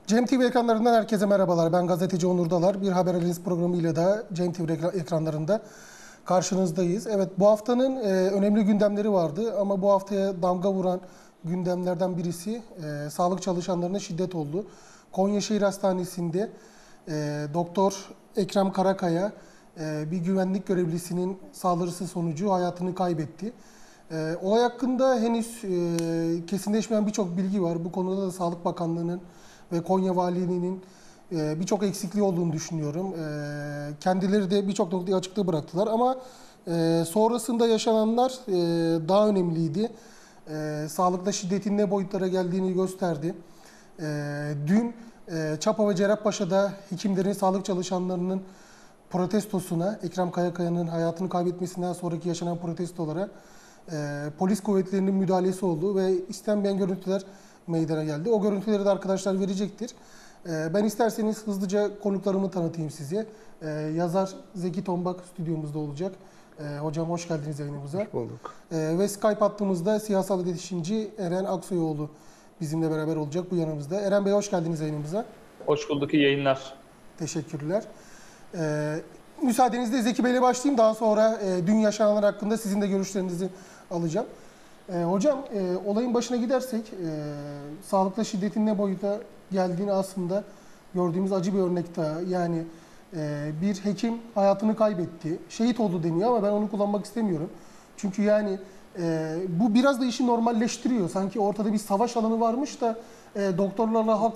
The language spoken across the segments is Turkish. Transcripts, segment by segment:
Cem TV ekranlarından herkese merhabalar. Ben gazeteci Onur Dalar. Bir haber analiz programıyla da Cem TV ekranlarında karşınızdayız. Evet, bu haftanın önemli gündemleri vardı ama bu haftaya damga vuran gündemlerden birisi sağlık çalışanlarına şiddet oldu. Konya Şehir Hastanesi'nde Doktor Ekrem Karakaya bir güvenlik görevlisinin saldırısı sonucu hayatını kaybetti. Olay hakkında henüz kesinleşmeyen birçok bilgi var. Bu konuda da Sağlık Bakanlığı'nın ve Konya Valiliği'nin birçok eksikliği olduğunu düşünüyorum. Kendileri de birçok noktayı açıkta bıraktılar ama sonrasında yaşananlar daha önemliydi. Sağlıkta şiddetin ne boyutlara geldiğini gösterdi. Dün Çapa ve Cerrahpaşa'da hekimlerin, sağlık çalışanlarının protestosuna, Ekrem Karakaya'nın hayatını kaybetmesinden sonraki yaşanan protestolara polis kuvvetlerinin müdahalesi oldu ve istenmeyen görüntüler meydana geldi. O görüntüleri de arkadaşlar verecektir. Ben isterseniz hızlıca konuklarımı tanıtayım size. Yazar Zeki Tombak stüdyomuzda olacak. Hocam hoş geldiniz yayınımıza. Hoş bulduk. Ve Skype hattımızda siyasal iletişimci Eren Aksoyoğlu bizimle beraber olacak bu yanımızda. Eren Bey hoş geldiniz yayınımıza. Hoş bulduk, iyi yayınlar. Teşekkürler. Müsaadenizle Zeki Bey'le başlayayım. Daha sonra dün yaşananlar hakkında sizin de görüşlerinizi alacağım. Hocam, olayın başına gidersek, sağlıkta şiddetin ne boyuta geldiğini aslında gördüğümüz acı bir örnek daha. Yani bir hekim hayatını kaybetti, şehit oldu deniyor ama ben onu kullanmak istemiyorum. Çünkü yani bu biraz da işi normalleştiriyor. Sanki ortada bir savaş alanı varmış da doktorlarla halk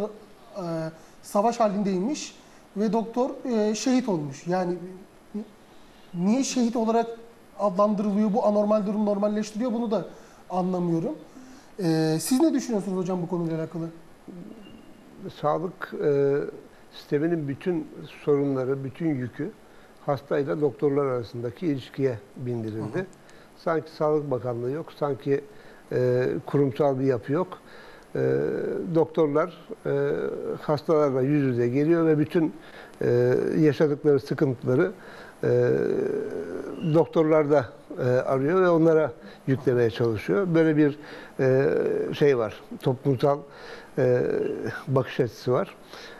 savaş halindeymiş ve doktor şehit olmuş. Yani niye şehit olarak adlandırılıyor, bu anormal durum normalleştiriyor, bunu da anlamıyorum. Siz ne düşünüyorsunuz hocam bu konuyla alakalı? Sağlık sisteminin bütün sorunları, bütün yükü hastayla doktorlar arasındaki ilişkiye bindirildi. Hı hı. Sanki Sağlık Bakanlığı yok, sanki kurumsal bir yapı yok. Doktorlar hastalarla yüz yüze geliyor ve bütün yaşadıkları sıkıntıları doktorlar da arıyor ve onlara yüklemeye çalışıyor. Böyle bir şey var, toplumsal bakış açısı var.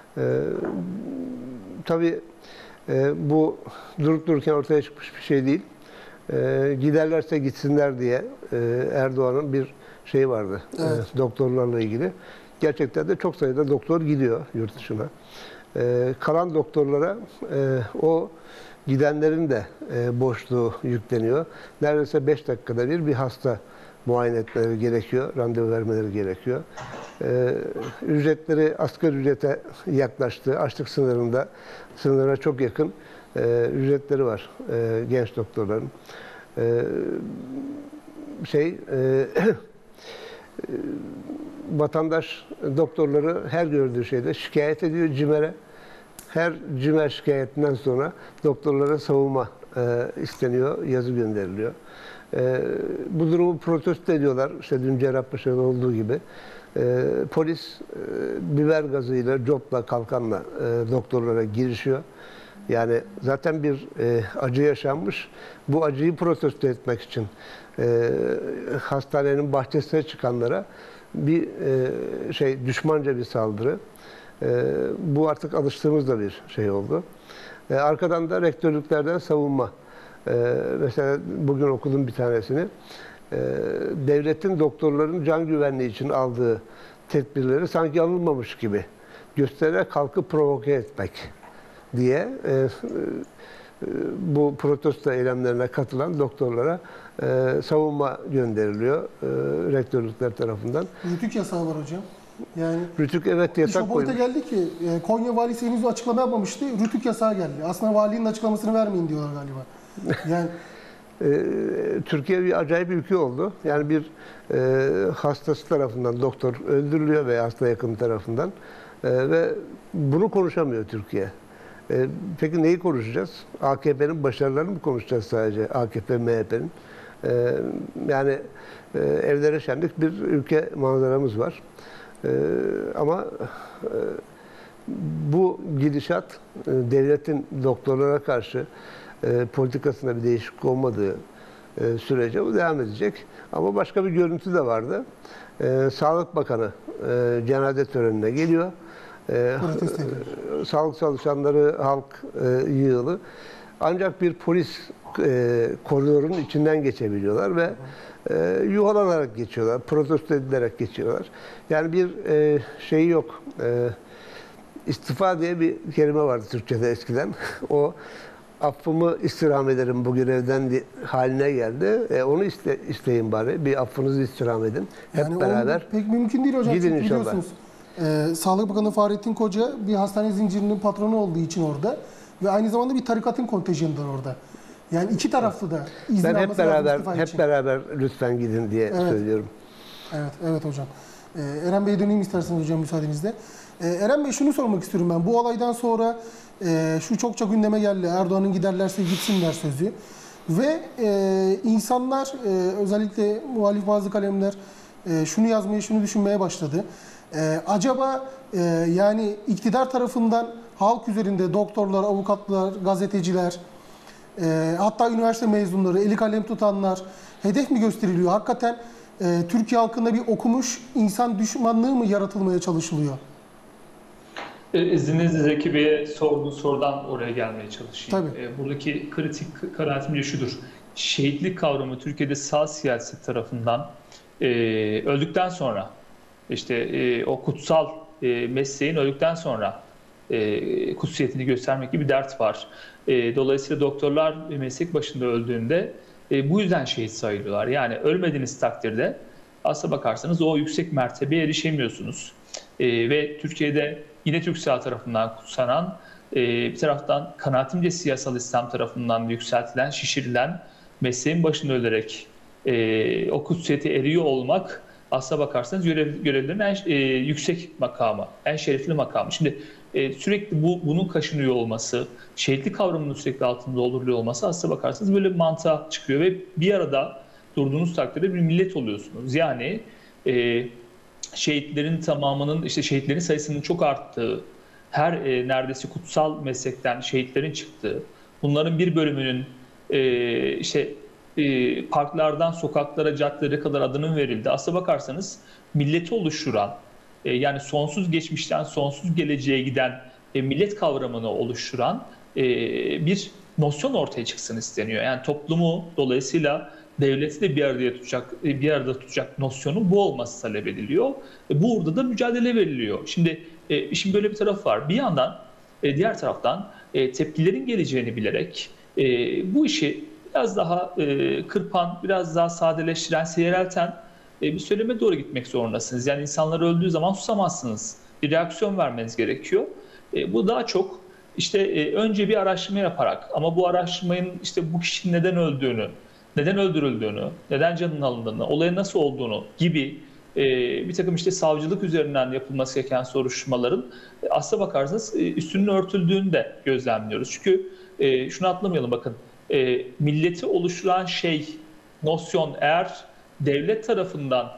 Tabii bu durup dururken ortaya çıkmış bir şey değil. Giderlerse gitsinler diye Erdoğan'ın bir şeyi vardı, evet, doktorlarla ilgili. Gerçekten de çok sayıda doktor gidiyor yurt dışına. Kalan doktorlara o gidenlerin de boşluğu yükleniyor. Neredeyse 5 dakikada bir hasta muayene etmeleri gerekiyor, randevu vermeleri gerekiyor. Ücretleri asgari ücrete yaklaştı. Açlık sınırına çok yakın ücretleri var genç doktorların. Vatandaş doktorları her gördüğü şeyde şikayet ediyor CİMER'e. Her CİMER şikayetinden sonra doktorlara savunma isteniyor, yazı gönderiliyor. Bu durumu protesto ediyorlar. İşte dün Cerrahpaşa'da olduğu gibi. Polis biber gazıyla, copla, kalkanla doktorlara girişiyor. Yani zaten bir acı yaşanmış. Bu acıyı protesto etmek için hastanenin bahçesine çıkanlara bir düşmanca bir saldırı. Bu artık alıştığımız da bir şey oldu. Arkadan da rektörlüklerden savunma. Mesela bugün okudum bir tanesini. Devletin doktorların can güvenliği için aldığı tedbirleri sanki alınmamış gibi göstererek halkı provoke etmek diye bu protesto eylemlerine katılan doktorlara savunma gönderiliyor rektörlükler tarafından. Rütük yasağı var hocam. Yani Rütük, evet, yasak koymuş. İş o boyuta geldi ki Konya valisi henüz açıklama yapmamıştı. Rütük yasağı geldi. Aslında valinin açıklamasını vermeyin diyorlar galiba. Yani Türkiye bir acayip ülke oldu. Yani bir hastası tarafından doktor öldürülüyor veya hasta yakını tarafından ve bunu konuşamıyor Türkiye. Peki neyi konuşacağız? AKP'nin başarılarını mı konuşacağız sadece? AKP, MHP'nin. Yani evlere şenlik bir ülke manzaramız var. Ama bu gidişat devletin doktorlara karşı politikasında bir değişiklik olmadığı sürece bu devam edecek. Ama başka bir görüntü de vardı. Sağlık Bakanı cenaze törenine geliyor. Protesto ediyor. Sağlık çalışanları, halk yığılı. Ancak bir polis koridorunun içinden geçebiliyorlar ve yuvalanarak geçiyorlar, protesto edilerek geçiyorlar. Yani bir şeyi yok. İstifa diye bir kelime vardı Türkçe'de eskiden. O affımı istirham ederim bu görevden haline geldi. Onu isteyin bari. Bir affınızı istirham edin. Hep Yani beraber. pek mümkün değil hocam. Gidin Çünkü inşallah. biliyorsunuz Sağlık Bakanı Fahrettin Koca bir hastane zincirinin patronu olduğu için orada ve aynı zamanda bir tarikatın kontenjanıdır orada. Yani iki taraflı da izin Ben alması lazım istifa için. hep beraber lütfen gidin diye söylüyorum. Evet hocam. Eren Bey'e döneyim isterseniz hocam müsaadenizle. Eren Bey şunu sormak istiyorum ben. Bu olaydan sonra şu çokça gündeme geldi. Erdoğan'ın giderlerse gitsinler sözü. Ve insanlar özellikle muhalif bazı kalemler şunu yazmaya, şunu düşünmeye başladı. Acaba yani iktidar tarafından halk üzerinde doktorlar, avukatlar, gazeteciler, hatta üniversite mezunları, eli kalem tutanlar hedef mi gösteriliyor? Hakikaten Türkiye halkında bir okumuş insan düşmanlığı mı yaratılmaya çalışılıyor? İzninizle Zeki Bey'e sorduğu sorudan oraya gelmeye çalışayım. Tabii. Buradaki kritik kanaatimce şudur. Şehitlik kavramı Türkiye'de sağ siyaset tarafından öldükten sonra, işte o kutsal mesleğin öldükten sonra kutsiyetini göstermek gibi bir dert var. Dolayısıyla doktorlar meslek başında öldüğünde bu yüzden şehit sayılıyorlar. Yani ölmediğiniz takdirde aslına bakarsanız o yüksek mertebeye erişemiyorsunuz. Ve Türkiye'de yine Türksel tarafından kutsanan, bir taraftan kanaatimce siyasal İslam tarafından yükseltilen, şişirilen, mesleğin başında ölerek o kutsiyete eriyor olmak aslına bakarsanız görevlerin en yüksek makamı, en şerefli makamı. Şimdi sürekli bunun kaşınıyor olması, şehitlik kavramının sürekli altında dolduruluyor olması aslına bakarsanız böyle bir mantığa çıkıyor ve bir arada durduğunuz takdirde bir millet oluyorsunuz. Yani şehitlerin tamamının, işte şehitlerin sayısının çok arttığı, her neredeyse kutsal meslekten şehitlerin çıktığı, bunların bir bölümünün parklardan sokaklara, caddelere kadar adının verildi. Aslına bakarsanız milleti oluşturan, yani sonsuz geçmişten sonsuz geleceğe giden millet kavramını oluşturan bir nosyon ortaya çıksın isteniyor. Yani toplumu, dolayısıyla devleti de bir arada tutacak nosyonun bu olması talep ediliyor. Burada da mücadele veriliyor. Şimdi işin böyle bir tarafı var. Bir yandan, diğer taraftan tepkilerin geleceğini bilerek bu işi biraz daha kırpan, biraz daha sadeleştiren, seyrelten bir söyleme doğru gitmek zorundasınız. Yani insanlar öldüğü zaman susamazsınız. Bir reaksiyon vermeniz gerekiyor. Bu daha çok işte önce bir araştırma yaparak, ama bu araştırmanın işte bu kişinin neden öldüğünü, neden öldürüldüğünü, neden canının alındığını, olayın nasıl olduğunu gibi bir takım işte savcılık üzerinden yapılması gereken soruşturmaların aslına bakarsanız üstünün örtüldüğünü de gözlemliyoruz. Çünkü şunu atlamayalım, bakın milleti oluşturan nosyon eğer devlet tarafından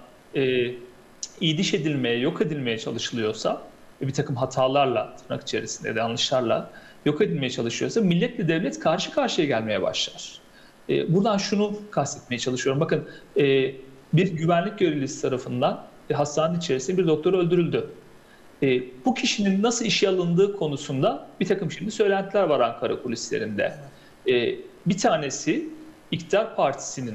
idiş edilmeye, yok edilmeye çalışılıyorsa, bir takım hatalarla, tırnak içerisinde de yanlışlarla yok edilmeye çalışıyorsa milletle devlet karşı karşıya gelmeye başlar. Buradan şunu kastetmeye çalışıyorum. Bakın bir güvenlik görevlisi tarafından hastanenin içerisinde bir doktor öldürüldü. Bu kişinin nasıl işe alındığı konusunda bir takım şimdi söylentiler var Ankara kulislerinde. Bir tanesi İktidar Partisi'nin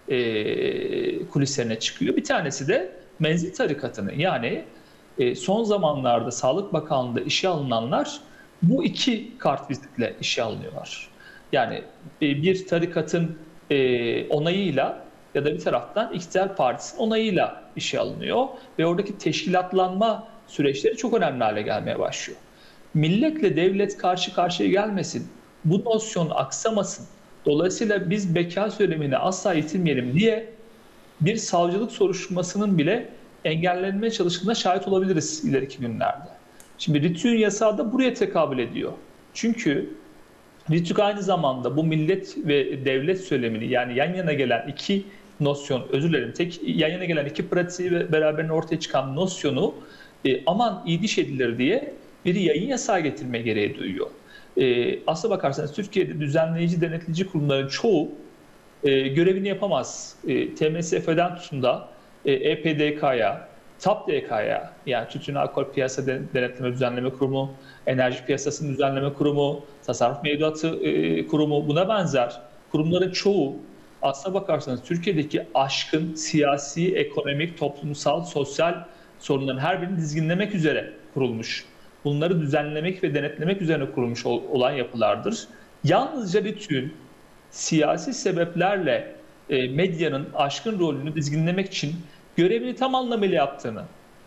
kulislerine çıkıyor. Bir tanesi de Menzil Tarikatı'nın, yani son zamanlarda Sağlık Bakanlığı'nda işe alınanlar bu iki kartvizitle işe alınıyorlar. Yani bir tarikatın onayıyla ya da bir taraftan İktidar Partisi'nin onayıyla işe alınıyor ve oradaki teşkilatlanma süreçleri çok önemli hale gelmeye başlıyor. Milletle devlet karşı karşıya gelmesin, bu nosyon aksamasın, dolayısıyla biz beka söylemini asla yitirmeyelim diye bir savcılık soruşturmasının bile engellenmeye çalıştığına şahit olabiliriz ileriki günlerde. Şimdi RİTÜ'nün yasağı da buraya tekabül ediyor. Çünkü RİTÜ aynı zamanda bu millet ve devlet söylemini, yani yan yana gelen iki nosyon, yan yana gelen iki pratiği ve beraberinde ortaya çıkan nosyonu aman iyiliş edilir diye bir yayın yasağı getirme gereği duyuyor. Aslına bakarsanız Türkiye'de düzenleyici, denetleyici kurumların çoğu görevini yapamaz. TMSF'den tutun da EPDK'ya, TAPDK'ya, yani Tütün Alkol Piyasa Denetleme Düzenleme Kurumu, Enerji Piyasası'nın Düzenleme Kurumu, Tasarruf Mevduatı Kurumu, buna benzer kurumların çoğu aslına bakarsanız Türkiye'deki aşkın siyasi, ekonomik, toplumsal, sosyal sorunların her birini dizginlemek üzere kurulmuş. Bunları düzenlemek ve denetlemek üzerine kurulmuş olan yapılardır. Yalnızca RİTÜ'nün siyasi sebeplerle medyanın aşkın rolünü dizginlemek için görevini tam anlamıyla yaptığını,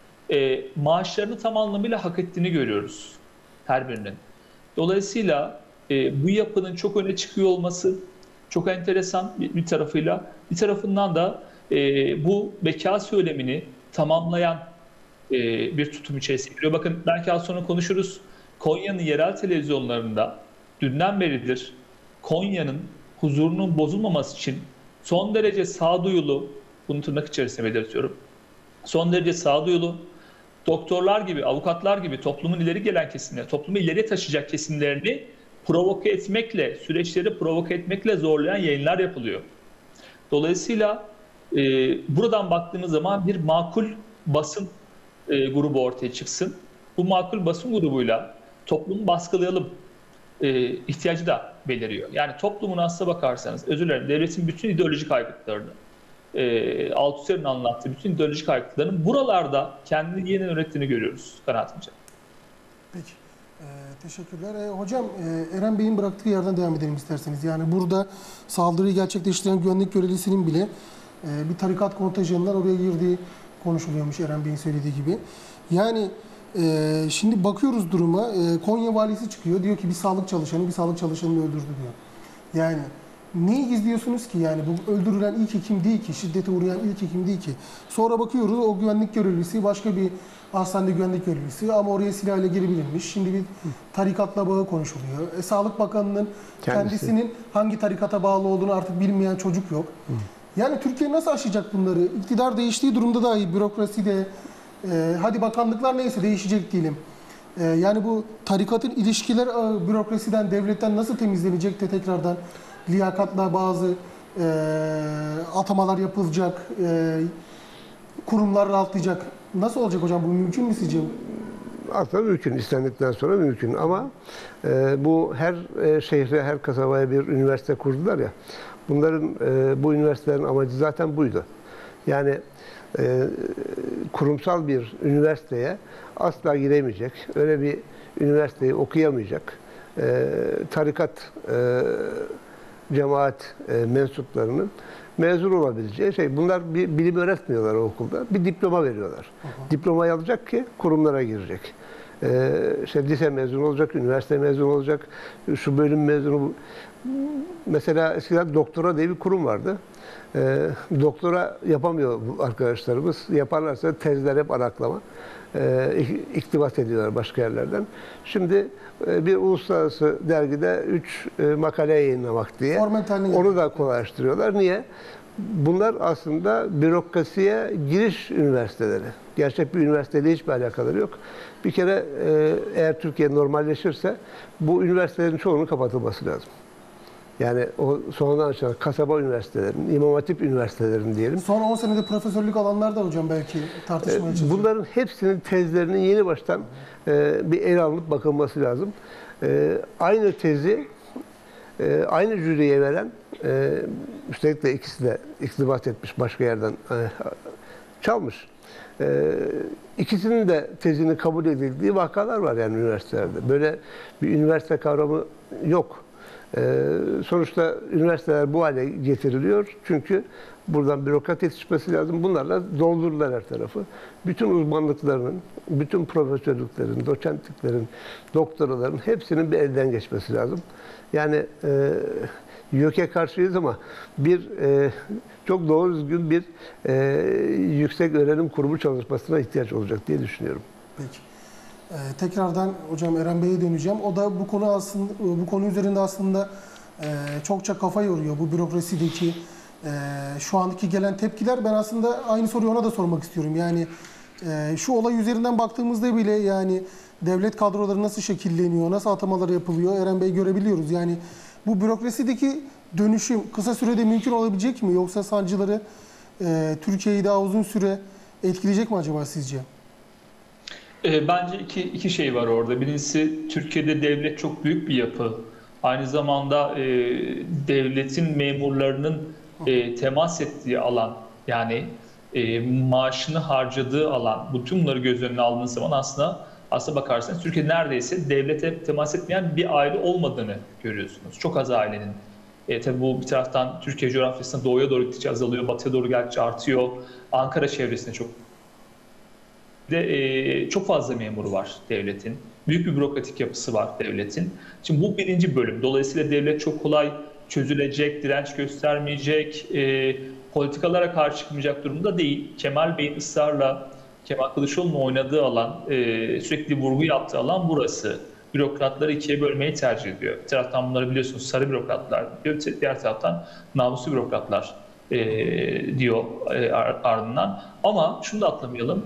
maaşlarını tam anlamıyla hak ettiğini görüyoruz her birinin. Dolayısıyla bu yapının çok öne çıkıyor olması çok enteresan bir tarafıyla. Bir tarafından da bu beka söylemini tamamlayan bir tutum içerisine giriyor. Bakın belki az sonra konuşuruz. Konya'nın yerel televizyonlarında dünden beridir Konya'nın huzurunun bozulmaması için son derece sağduyulu, bunu tırnak içerisinde belirtiyorum, son derece sağduyulu, doktorlar gibi, avukatlar gibi toplumun ileri gelen kesimleri, toplumu ileri taşıyacak kesimlerini provoke etmekle, süreçleri provoke etmekle zorlayan yayınlar yapılıyor. Dolayısıyla buradan baktığımız zaman bir makul basın grubu ortaya çıksın. Bu makul basın grubuyla toplumu baskılayalım ihtiyacı da beliriyor. Yani toplumun aslına bakarsanız, özür dilerim, devletin bütün ideolojik aygıtlarını, Althusser'in anlattığı bütün ideolojik aygıtlarının buralarda kendini yeniden ürettiğini görüyoruz kanaatimce. Peki. Teşekkürler. Hocam, Eren Bey'in bıraktığı yerden devam edelim isterseniz. Yani burada saldırıyı gerçekleştiren güvenlik görevlisinin bile bir tarikat kontenjanından oraya girdiği konuşuluyormuş Eren Bey'in söylediği gibi. Yani şimdi bakıyoruz duruma. Konya valisi çıkıyor. Diyor ki bir sağlık çalışanını öldürdü diyor. Yani neyi gizliyorsunuz ki? Yani bu öldürülen ilk hekim değil ki. Şiddete uğrayan ilk hekim değil ki. Sonra bakıyoruz o güvenlik görevlisi başka bir hastanede güvenlik görevlisi ama oraya silahla girebilirmiş. Şimdi bir tarikatla bağı konuşuluyor. Sağlık Bakanı'nın kendisinin hangi tarikata bağlı olduğunu artık bilmeyen çocuk yok. Yani Türkiye nasıl aşacak bunları? İktidar değiştiği durumda dahi bürokraside, hadi bakanlıklar neyse değişecek diyelim. Yani bu tarikatın ilişkiler bürokrasiden, devletten nasıl temizlenecek de tekrardan liyakatla bazı atamalar yapılacak, kurumlar rahatlayacak. Nasıl olacak hocam? Bu mümkün mü sizce? Aslında mümkün. İstendikten sonra mümkün. Ama bu her şehre, her kasabaya bir üniversite kurdular ya. Bunların, bu üniversitelerin amacı zaten buydu. Yani kurumsal bir üniversiteye asla giremeyecek, öyle bir üniversiteyi okuyamayacak tarikat, cemaat mensuplarının mezun olabileceği şey. Bunlar bir bilim öğretmiyorlar o okulda. Bir diploma veriyorlar. Diplomayı alacak ki kurumlara girecek. İşte lise mezunu olacak, üniversite mezunu olacak, şu bölüm mezunu. Mesela eskiden doktora diye bir kurum vardı. Doktora yapamıyor arkadaşlarımız. Yaparlarsa tezler hep araklama. İktibas ediyorlar başka yerlerden. Şimdi bir uluslararası dergide 3 makale yayınlamak diye onu da kolaylaştırıyorlar. Niye? Bunlar aslında bürokrasiye giriş üniversiteleri. Gerçek bir üniversiteyle hiçbir alakaları yok. Bir kere eğer Türkiye normalleşirse bu üniversitelerin çoğunun kapatılması lazım. Yani o sonradan açılan kasaba üniversitelerin, İmam Hatip üniversitelerin diyelim. Son 10 senede profesörlük alanlar da hocam belki tartışmaya çalışıyor. Bunların hepsinin tezlerinin yeni baştan bir ele alınıp bakılması lazım. Aynı tezi aynı jüriye veren, üstelik de ikisi de iktibat etmiş başka yerden çalmış. İkisinin de tezini kabul edildiği vakalar var yani üniversitelerde. Böyle bir üniversite kavramı yok. Sonuçta üniversiteler bu hale getiriliyor. Çünkü buradan bürokrat yetişmesi lazım. Bunlarla doldururlar her tarafı. Bütün uzmanlıklarının, bütün profesörlüklerin, doçentliklerin, doktoraların hepsinin bir elden geçmesi lazım. Yani YÖK'e karşıyız ama bir çok doğru düzgün bir yüksek öğrenim kurumu çalışmasına ihtiyaç olacak diye düşünüyorum. Peki. Tekrardan hocam Eren Bey'e döneceğim. O da bu konu aslında bu konu üzerinde aslında çokça kafa yoruyor bu bürokrasideki şu andaki gelen tepkiler. Ben aslında aynı soruyu ona da sormak istiyorum. Yani şu olay üzerinden baktığımızda bile yani devlet kadroları nasıl şekilleniyor, nasıl atamalar yapılıyor Eren Bey görebiliyoruz. Yani bu bürokrasideki dönüşüm kısa sürede mümkün olabilecek mi? Yoksa sancıları Türkiye'yi daha uzun süre etkileyecek mi acaba sizce? Bence iki şey var orada. Birincisi, Türkiye'de devlet çok büyük bir yapı. Aynı zamanda devletin memurlarının temas ettiği alan, yani maaşını harcadığı alan, bütün bunları göz önüne aldığınız zaman aslında bakarsanız Türkiye'de neredeyse devlete temas etmeyen bir aile olmadığını görüyorsunuz. Çok az ailenin. Tabii bu bir taraftan Türkiye coğrafyasında doğuya doğru gittikçe azalıyor, batıya doğru geldikçe artıyor. Ankara çevresinde çok fazla memuru var devletin. Büyük bir bürokratik yapısı var devletin. Şimdi bu birinci bölüm. Dolayısıyla devlet çok kolay çözülecek, direnç göstermeyecek, politikalara karşı çıkmayacak durumda değil. Kemal Bey'in ısrarla, Kemal Kılıçdaroğlu'nun oynadığı alan, sürekli vurgu yaptığı alan burası. Bürokratları ikiye bölmeyi tercih ediyor. Bir taraftan bunları biliyorsunuz sarı bürokratlar diyor, diğer taraftan namuslu bürokratlar diyor ardından. Ama şunu da atlamayalım.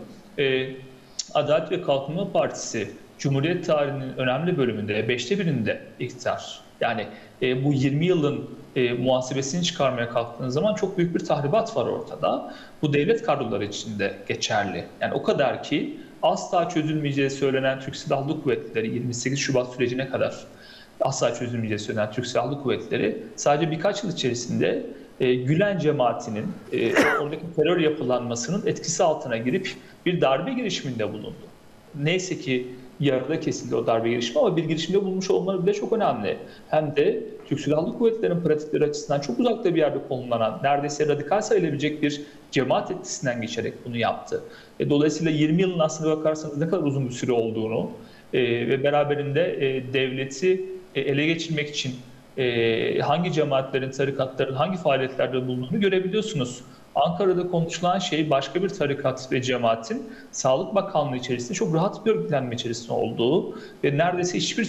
Adalet ve Kalkınma Partisi Cumhuriyet tarihinin önemli bölümünde, 1/5'inde iktidar. Yani bu 20 yılın muhasebesini çıkarmaya kalktığınız zaman çok büyük bir tahribat var ortada. Bu devlet kadroları için de geçerli. Yani o kadar ki asla çözülmeyeceği söylenen Türk Silahlı Kuvvetleri 28 Şubat sürecine kadar asla çözülmeyeceği söylenen Türk Silahlı Kuvvetleri sadece birkaç yıl içerisinde Gülen cemaatinin oradaki terör yapılanmasının etkisi altına girip bir darbe girişiminde bulundu. Neyse ki yarıda kesildi o darbe girişimi ama bir girişimde bulunmuş olmaları bile çok önemli. Hem de Türk Silahlı Kuvvetleri'nin pratikleri açısından çok uzakta bir yerde konumlanan, neredeyse radikal sayılabilecek bir cemaat etkisinden geçerek bunu yaptı. Dolayısıyla 20 yılın aslına bakarsanız ne kadar uzun bir süre olduğunu ve beraberinde devleti ele geçirmek için hangi cemaatlerin, tarikatların hangi faaliyetlerde bulunduğunu görebiliyorsunuz. Ankara'da konuşulan şey başka bir tarikat ve cemaatin Sağlık Bakanlığı içerisinde çok rahat bir örgütlenme içerisinde olduğu ve neredeyse hiçbir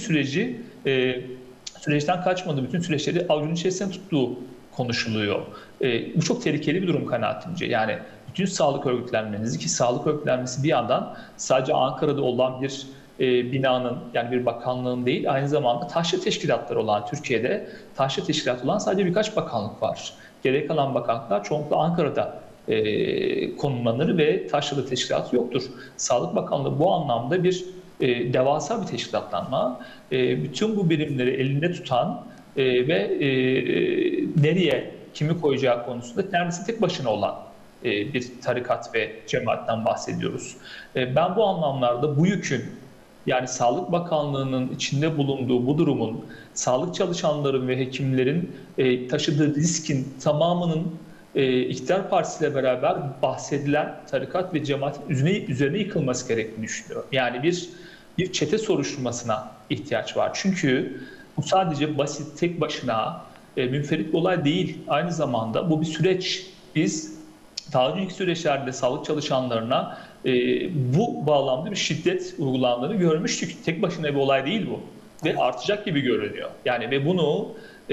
süreçten kaçmadığı, bütün süreçleri avucunun içerisinde tuttuğu konuşuluyor. Bu çok tehlikeli bir durum kanaatimce. Yani bütün sağlık örgütlenmenizi, ki sağlık örgütlenmesi bir yandan sadece Ankara'da olan bir binanın, yani bir bakanlığın değil, aynı zamanda taşra teşkilatları olan Türkiye'de taşra teşkilatı olan sadece birkaç bakanlık var. Gerek kalan bakanlıklar çoğunlukla Ankara'da konumlanır ve taşralı teşkilatı yoktur. Sağlık Bakanlığı bu anlamda bir devasa bir teşkilatlanma. Bütün bu birimleri elinde tutan ve nereye kimi koyacağı konusunda neredeyse tek başına olan bir tarikat ve cemaatten bahsediyoruz. Ben bu anlamlarda bu yükün, yani Sağlık Bakanlığı'nın içinde bulunduğu bu durumun, sağlık çalışanların ve hekimlerin taşıdığı riskin tamamının iktidar partisiyle beraber bahsedilen tarikat ve cemaatin üzerine yıkılması gerektiğini düşünüyorum. Yani bir çete soruşturmasına ihtiyaç var. Çünkü bu sadece basit, tek başına münferit bir olay değil. Aynı zamanda bu bir süreç. Biz daha önceki süreçlerde sağlık çalışanlarına bu bağlamda bir şiddet uygulandığını görmüştük. Tek başına bir olay değil bu. Ve artacak gibi görünüyor. Yani ve bunu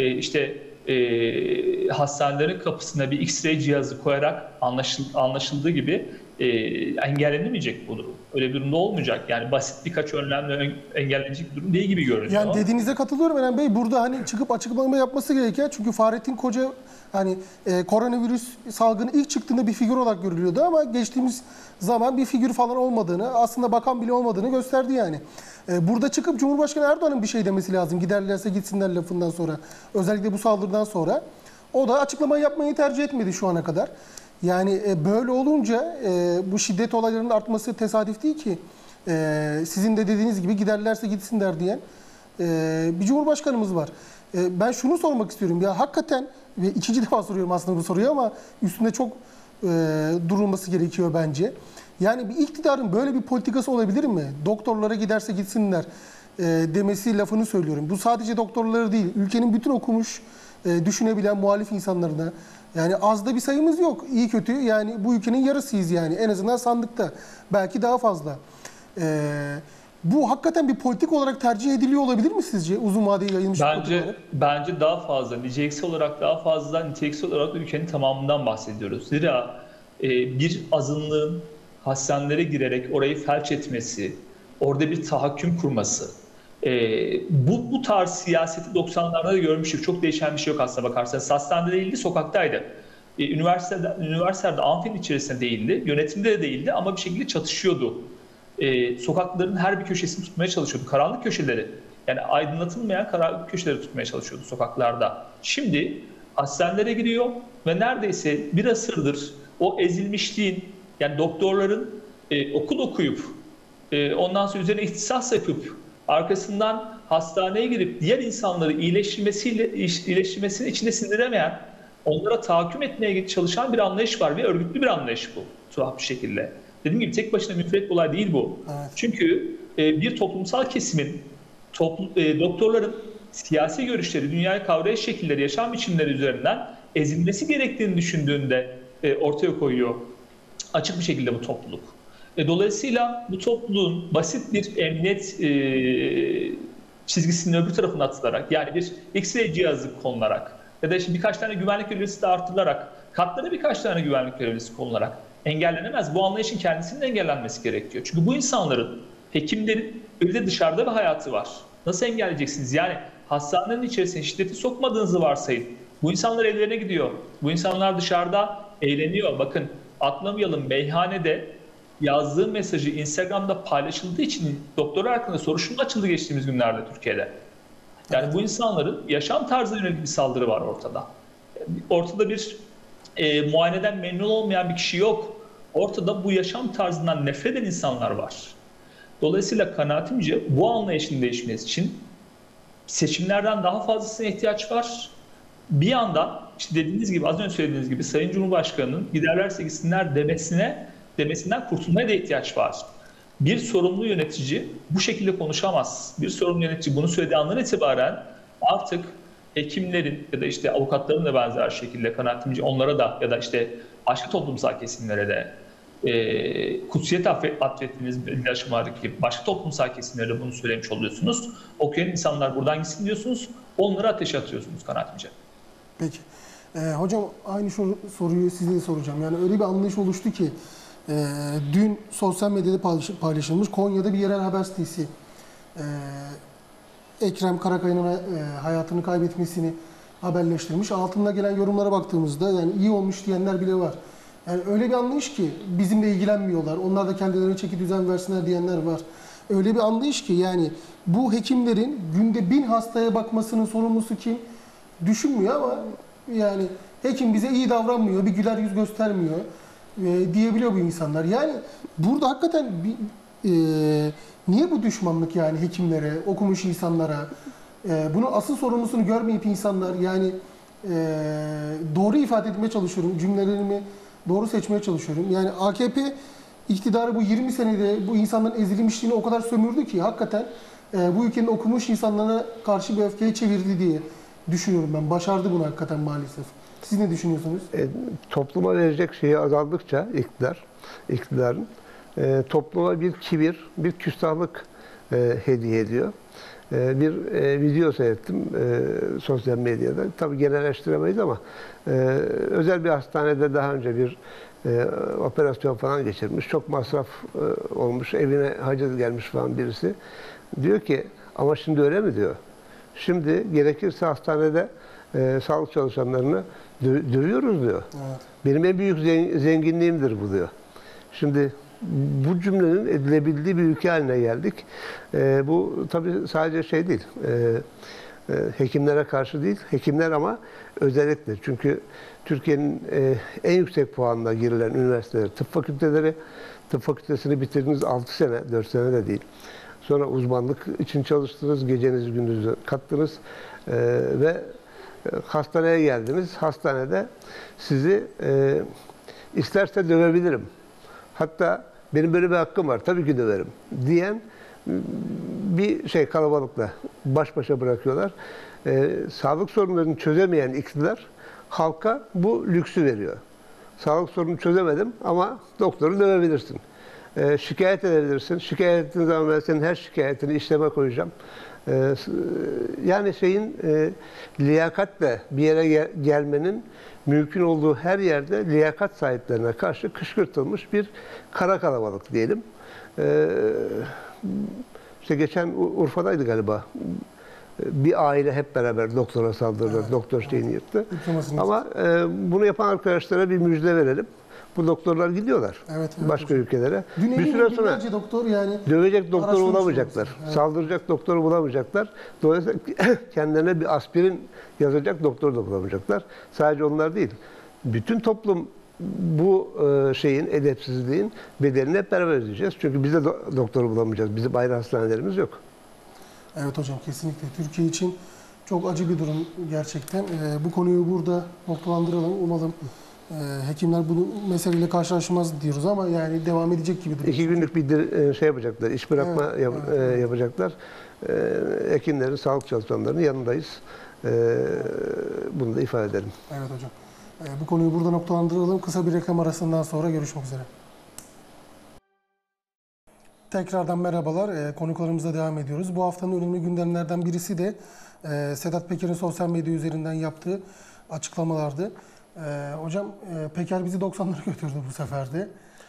hastanelerin kapısına bir X-ray cihazı koyarak anlaşıldığı gibi engellenemeyecek bu durum. Öyle bir durumda olmayacak. Yani basit birkaç önlemle engellenecek bir durum değil gibi görünüyor. Yani dediğinize katılıyorum Eren Bey. Burada hani çıkıp açıklama yapması gereken, çünkü Fahrettin Koca hani koronavirüs salgını ilk çıktığında bir figür olarak görülüyordu ama geçtiğimiz zaman bir figür falan olmadığını, aslında bakan bile olmadığını gösterdi yani. Burada çıkıp Cumhurbaşkanı Erdoğan'ın bir şey demesi lazım. Giderlerse gitsinler lafından sonra. Özellikle bu saldırıdan sonra. O da açıklama yapmayı tercih etmedi şu ana kadar. Yani böyle olunca bu şiddet olaylarının artması tesadüf değil ki. Sizin de dediğiniz gibi giderlerse gitsinler diyen bir Cumhurbaşkanımız var. Ben şunu sormak istiyorum. Ya hakikaten, ve ikinci defa soruyorum aslında bu soruyu ama üstünde çok durulması gerekiyor bence. Yani bir iktidarın böyle bir politikası olabilir mi? Doktorlara giderse gitsinler demesi lafını söylüyorum. Bu sadece doktorları değil, ülkenin bütün okumuş, düşünebilen muhalif insanlarına. Yani az da bir sayımız yok. İyi kötü yani bu ülkenin yarısıyız yani. En azından sandıkta. Belki daha fazla. Bu hakikaten bir politik olarak tercih ediliyor olabilir mi sizce? Uzun vadeli yayılmış bir politik olarak. Bence daha fazla. Niceliksel olarak daha fazla, niteliksel olarak da ülkenin tamamından bahsediyoruz. Zira bir azınlığın hastanelere girerek orayı felç etmesi, orada bir tahakküm kurması, bu tarz siyaseti 90'larda da görmüştük. Çok değişen bir şey yok aslına bakarsanız. Hastanede değildi, sokaktaydı. üniversitelerde amfinin içerisinde değildi, yönetimde de değildi ama bir şekilde çatışıyordu. Sokakların her bir köşesini tutmaya çalışıyordu. Karanlık köşeleri, yani aydınlatılmayan karanlık köşeleri tutmaya çalışıyordu sokaklarda. Şimdi hastanelere giriyor ve neredeyse bir asırdır o ezilmişliğin, yani doktorların okul okuyup, ondan sonra üzerine ihtisas yapıp, arkasından hastaneye girip diğer insanları iyileştirmesini içine sindiremeyen, onlara tahakküm etmeye çalışan bir anlayış var ve örgütlü bir anlayış bu tuhaf bir şekilde. Dediğim gibi tek başına münferit bir olay değil bu. Evet. Çünkü bir toplumsal kesimin, doktorların siyasi görüşleri, dünyayı kavrayış şekilleri, yaşam biçimleri üzerinden ezilmesi gerektiğini düşündüğünde ortaya koyuyor açık bir şekilde bu topluluk. Dolayısıyla bu topluluğun basit bir emniyet çizgisinin öbür tarafına atılarak, yani bir X-ray cihazı konularak ya da işte birkaç tane güvenlik görevlisi de artırılarak, katlara birkaç tane güvenlik görevlisi konularak engellenemez. Bu anlayışın kendisinin engellenmesi gerekiyor. Çünkü bu insanların, hekimlerin bir de dışarıda bir hayatı var. Nasıl engelleyeceksiniz? Yani hastanenin içerisine şiddeti sokmadığınızı varsayın. Bu insanlar evlerine gidiyor. Bu insanlar dışarıda eğleniyor. Bakın, atlamayalım, meyhanede yazdığı mesajı Instagram'da paylaşıldığı için doktorlar hakkında soruşturma açıldı geçtiğimiz günlerde Türkiye'de. Yani bu insanların yaşam tarzına yönelik bir saldırı var ortada. Ortada bir muayeneden memnun olmayan bir kişi yok. Ortada bu yaşam tarzından nefret eden insanlar var. Dolayısıyla kanaatimce bu anlayışın değişmesi için seçimlerden daha fazlasına ihtiyaç var. Bir yandan işte dediğiniz gibi, az önce söylediğiniz gibi Sayın Cumhurbaşkanı'nın giderlerse gitsinler demesinden kurtulmaya da ihtiyaç var. Bir sorumlu yönetici bu şekilde konuşamaz. Bir sorumlu yönetici bunu söylediği andan itibaren artık hekimlerin ya da işte avukatların da benzer şekilde kanaatimce onlara da ya da işte başka toplumsal kesimlere de kutsiyet atfettiğiniz yaşamlardaki başka toplumsal kesimlere de bunu söylemiş oluyorsunuz. Okuyan insanlar buradan gitsin diyorsunuz, onları ateşe atıyorsunuz kanaatimce. Peki. Hocam aynı soruyu size de soracağım. Yani öyle bir anlayış oluştu ki dün sosyal medyada paylaşılmış Konya'da bir yerel haber sitesi Ekrem Karakaya'nın hayatını kaybetmesini haberleştirmiş. Altında gelen yorumlara baktığımızda yani iyi olmuş diyenler bile var. Yani öyle bir anlayış ki bizimle ilgilenmiyorlar. Onlar da kendilerine çeki düzen versinler diyenler var. Öyle bir anlayış ki yani bu hekimlerin günde 1000 hastaya bakmasının sorumlusu kim? Düşünmüyor ama yani hekim bize iyi davranmıyor, bir güler yüz göstermiyor diyebiliyor bu insanlar. Yani burada hakikaten niye bu düşmanlık yani hekimlere, okumuş insanlara? Bunun asıl sorumlusunu görmeyip insanlar yani doğru ifade etmeye çalışıyorum, cümlelerimi doğru seçmeye çalışıyorum. Yani AKP iktidarı bu 20 senede bu insanların ezilmişliğini o kadar sömürdü ki hakikaten bu ülkenin okumuş insanlara karşı bir öfkeye çevirdi diye düşünüyorum ben. Başardı bunu hakikaten maalesef. Siz ne düşünüyorsunuz? Topluma verecek şeyi azaldıkça iktidarın topluma bir kibir, bir küstahlık hediye ediyor. Bir video seyrettim sosyal medyada. Tabii genelleştiremeyiz ama özel bir hastanede daha önce bir operasyon falan geçirmiş. Çok masraf olmuş. Evine haciz gelmiş falan birisi. Diyor ki ama şimdi öyle mi diyor. Şimdi gerekirse hastanede sağlık çalışanlarını dövüyoruz diyor. Evet. Benim en büyük zenginliğimdir bu diyor. Şimdi bu cümlenin edilebildiği bir ülke haline geldik. Bu tabii sadece şey değil, hekimlere karşı değil, hekimler ama özellikle. Çünkü Türkiye'nin en yüksek puanla girilen üniversiteleri, tıp fakülteleri, tıp fakültesini bitirdiniz 6 sene, 4 sene de değil. Sonra uzmanlık için çalıştınız, gecenizi gündüzü kattınız ve hastaneye geldiniz. Hastanede sizi isterse dövebilirim. Hatta benim böyle bir hakkım var, tabii ki döverim diyen bir kalabalıkla baş başa bırakıyorlar. Sağlık sorunlarını çözemeyen iktidar halka bu lüksü veriyor. Sağlık sorununu çözemedim ama doktoru dövebilirsin. Şikayet edebilirsin. Şikayet ettiğin zaman ben senin her şikayetini işleme koyacağım. Yani liyakatle bir yere gelmenin mümkün olduğu her yerde liyakat sahiplerine karşı kışkırtılmış bir kara kalabalık diyelim. İşte geçen Urfa'daydı galiba. bir aile hep beraber doktora saldırdı, doktor şeyini yırttı. Diplomasını Ama bunu yapan arkadaşlara bir müjde verelim. Bu doktorlar gidiyorlar Evet, başka hocam. ülkelere. Dün Bir süre sonra binlerce doktor yani dövecek doktoru araştırmış bulamayacaklar. olması. Evet. Saldıracak doktoru bulamayacaklar. Dolayısıyla kendilerine bir aspirin yazacak doktor da bulamayacaklar. Sadece onlar değil. Bütün toplum bu şeyin, edepsizliğin bedelini hep beraber ödeyeceğiz. Çünkü biz de doktoru bulamayacağız. Bizim ayrı hastanelerimiz yok. Evet hocam, kesinlikle. Türkiye için çok acı bir durum gerçekten. Bu konuyu burada noktalandıralım. Umalım hekimler bu meseleyle karşılaşmaz diyoruz ama yani devam edecek gibi duruyor. 2 günlük bir şey yapacaklar, iş bırakma yapacaklar. Hekimlerin, sağlık çalışanlarının yanındayız. Bunu da ifade edelim. Evet hocam. Bu konuyu burada noktalandıralım. Kısa bir reklam arasından sonra görüşmek üzere. Tekrardan merhabalar. Konuklarımıza devam ediyoruz. Bu haftanın önemli gündemlerden birisi de Sedat Peker'in sosyal medya üzerinden yaptığı açıklamalardı. Hocam Peker bizi 90'lara götürdü bu sefer de.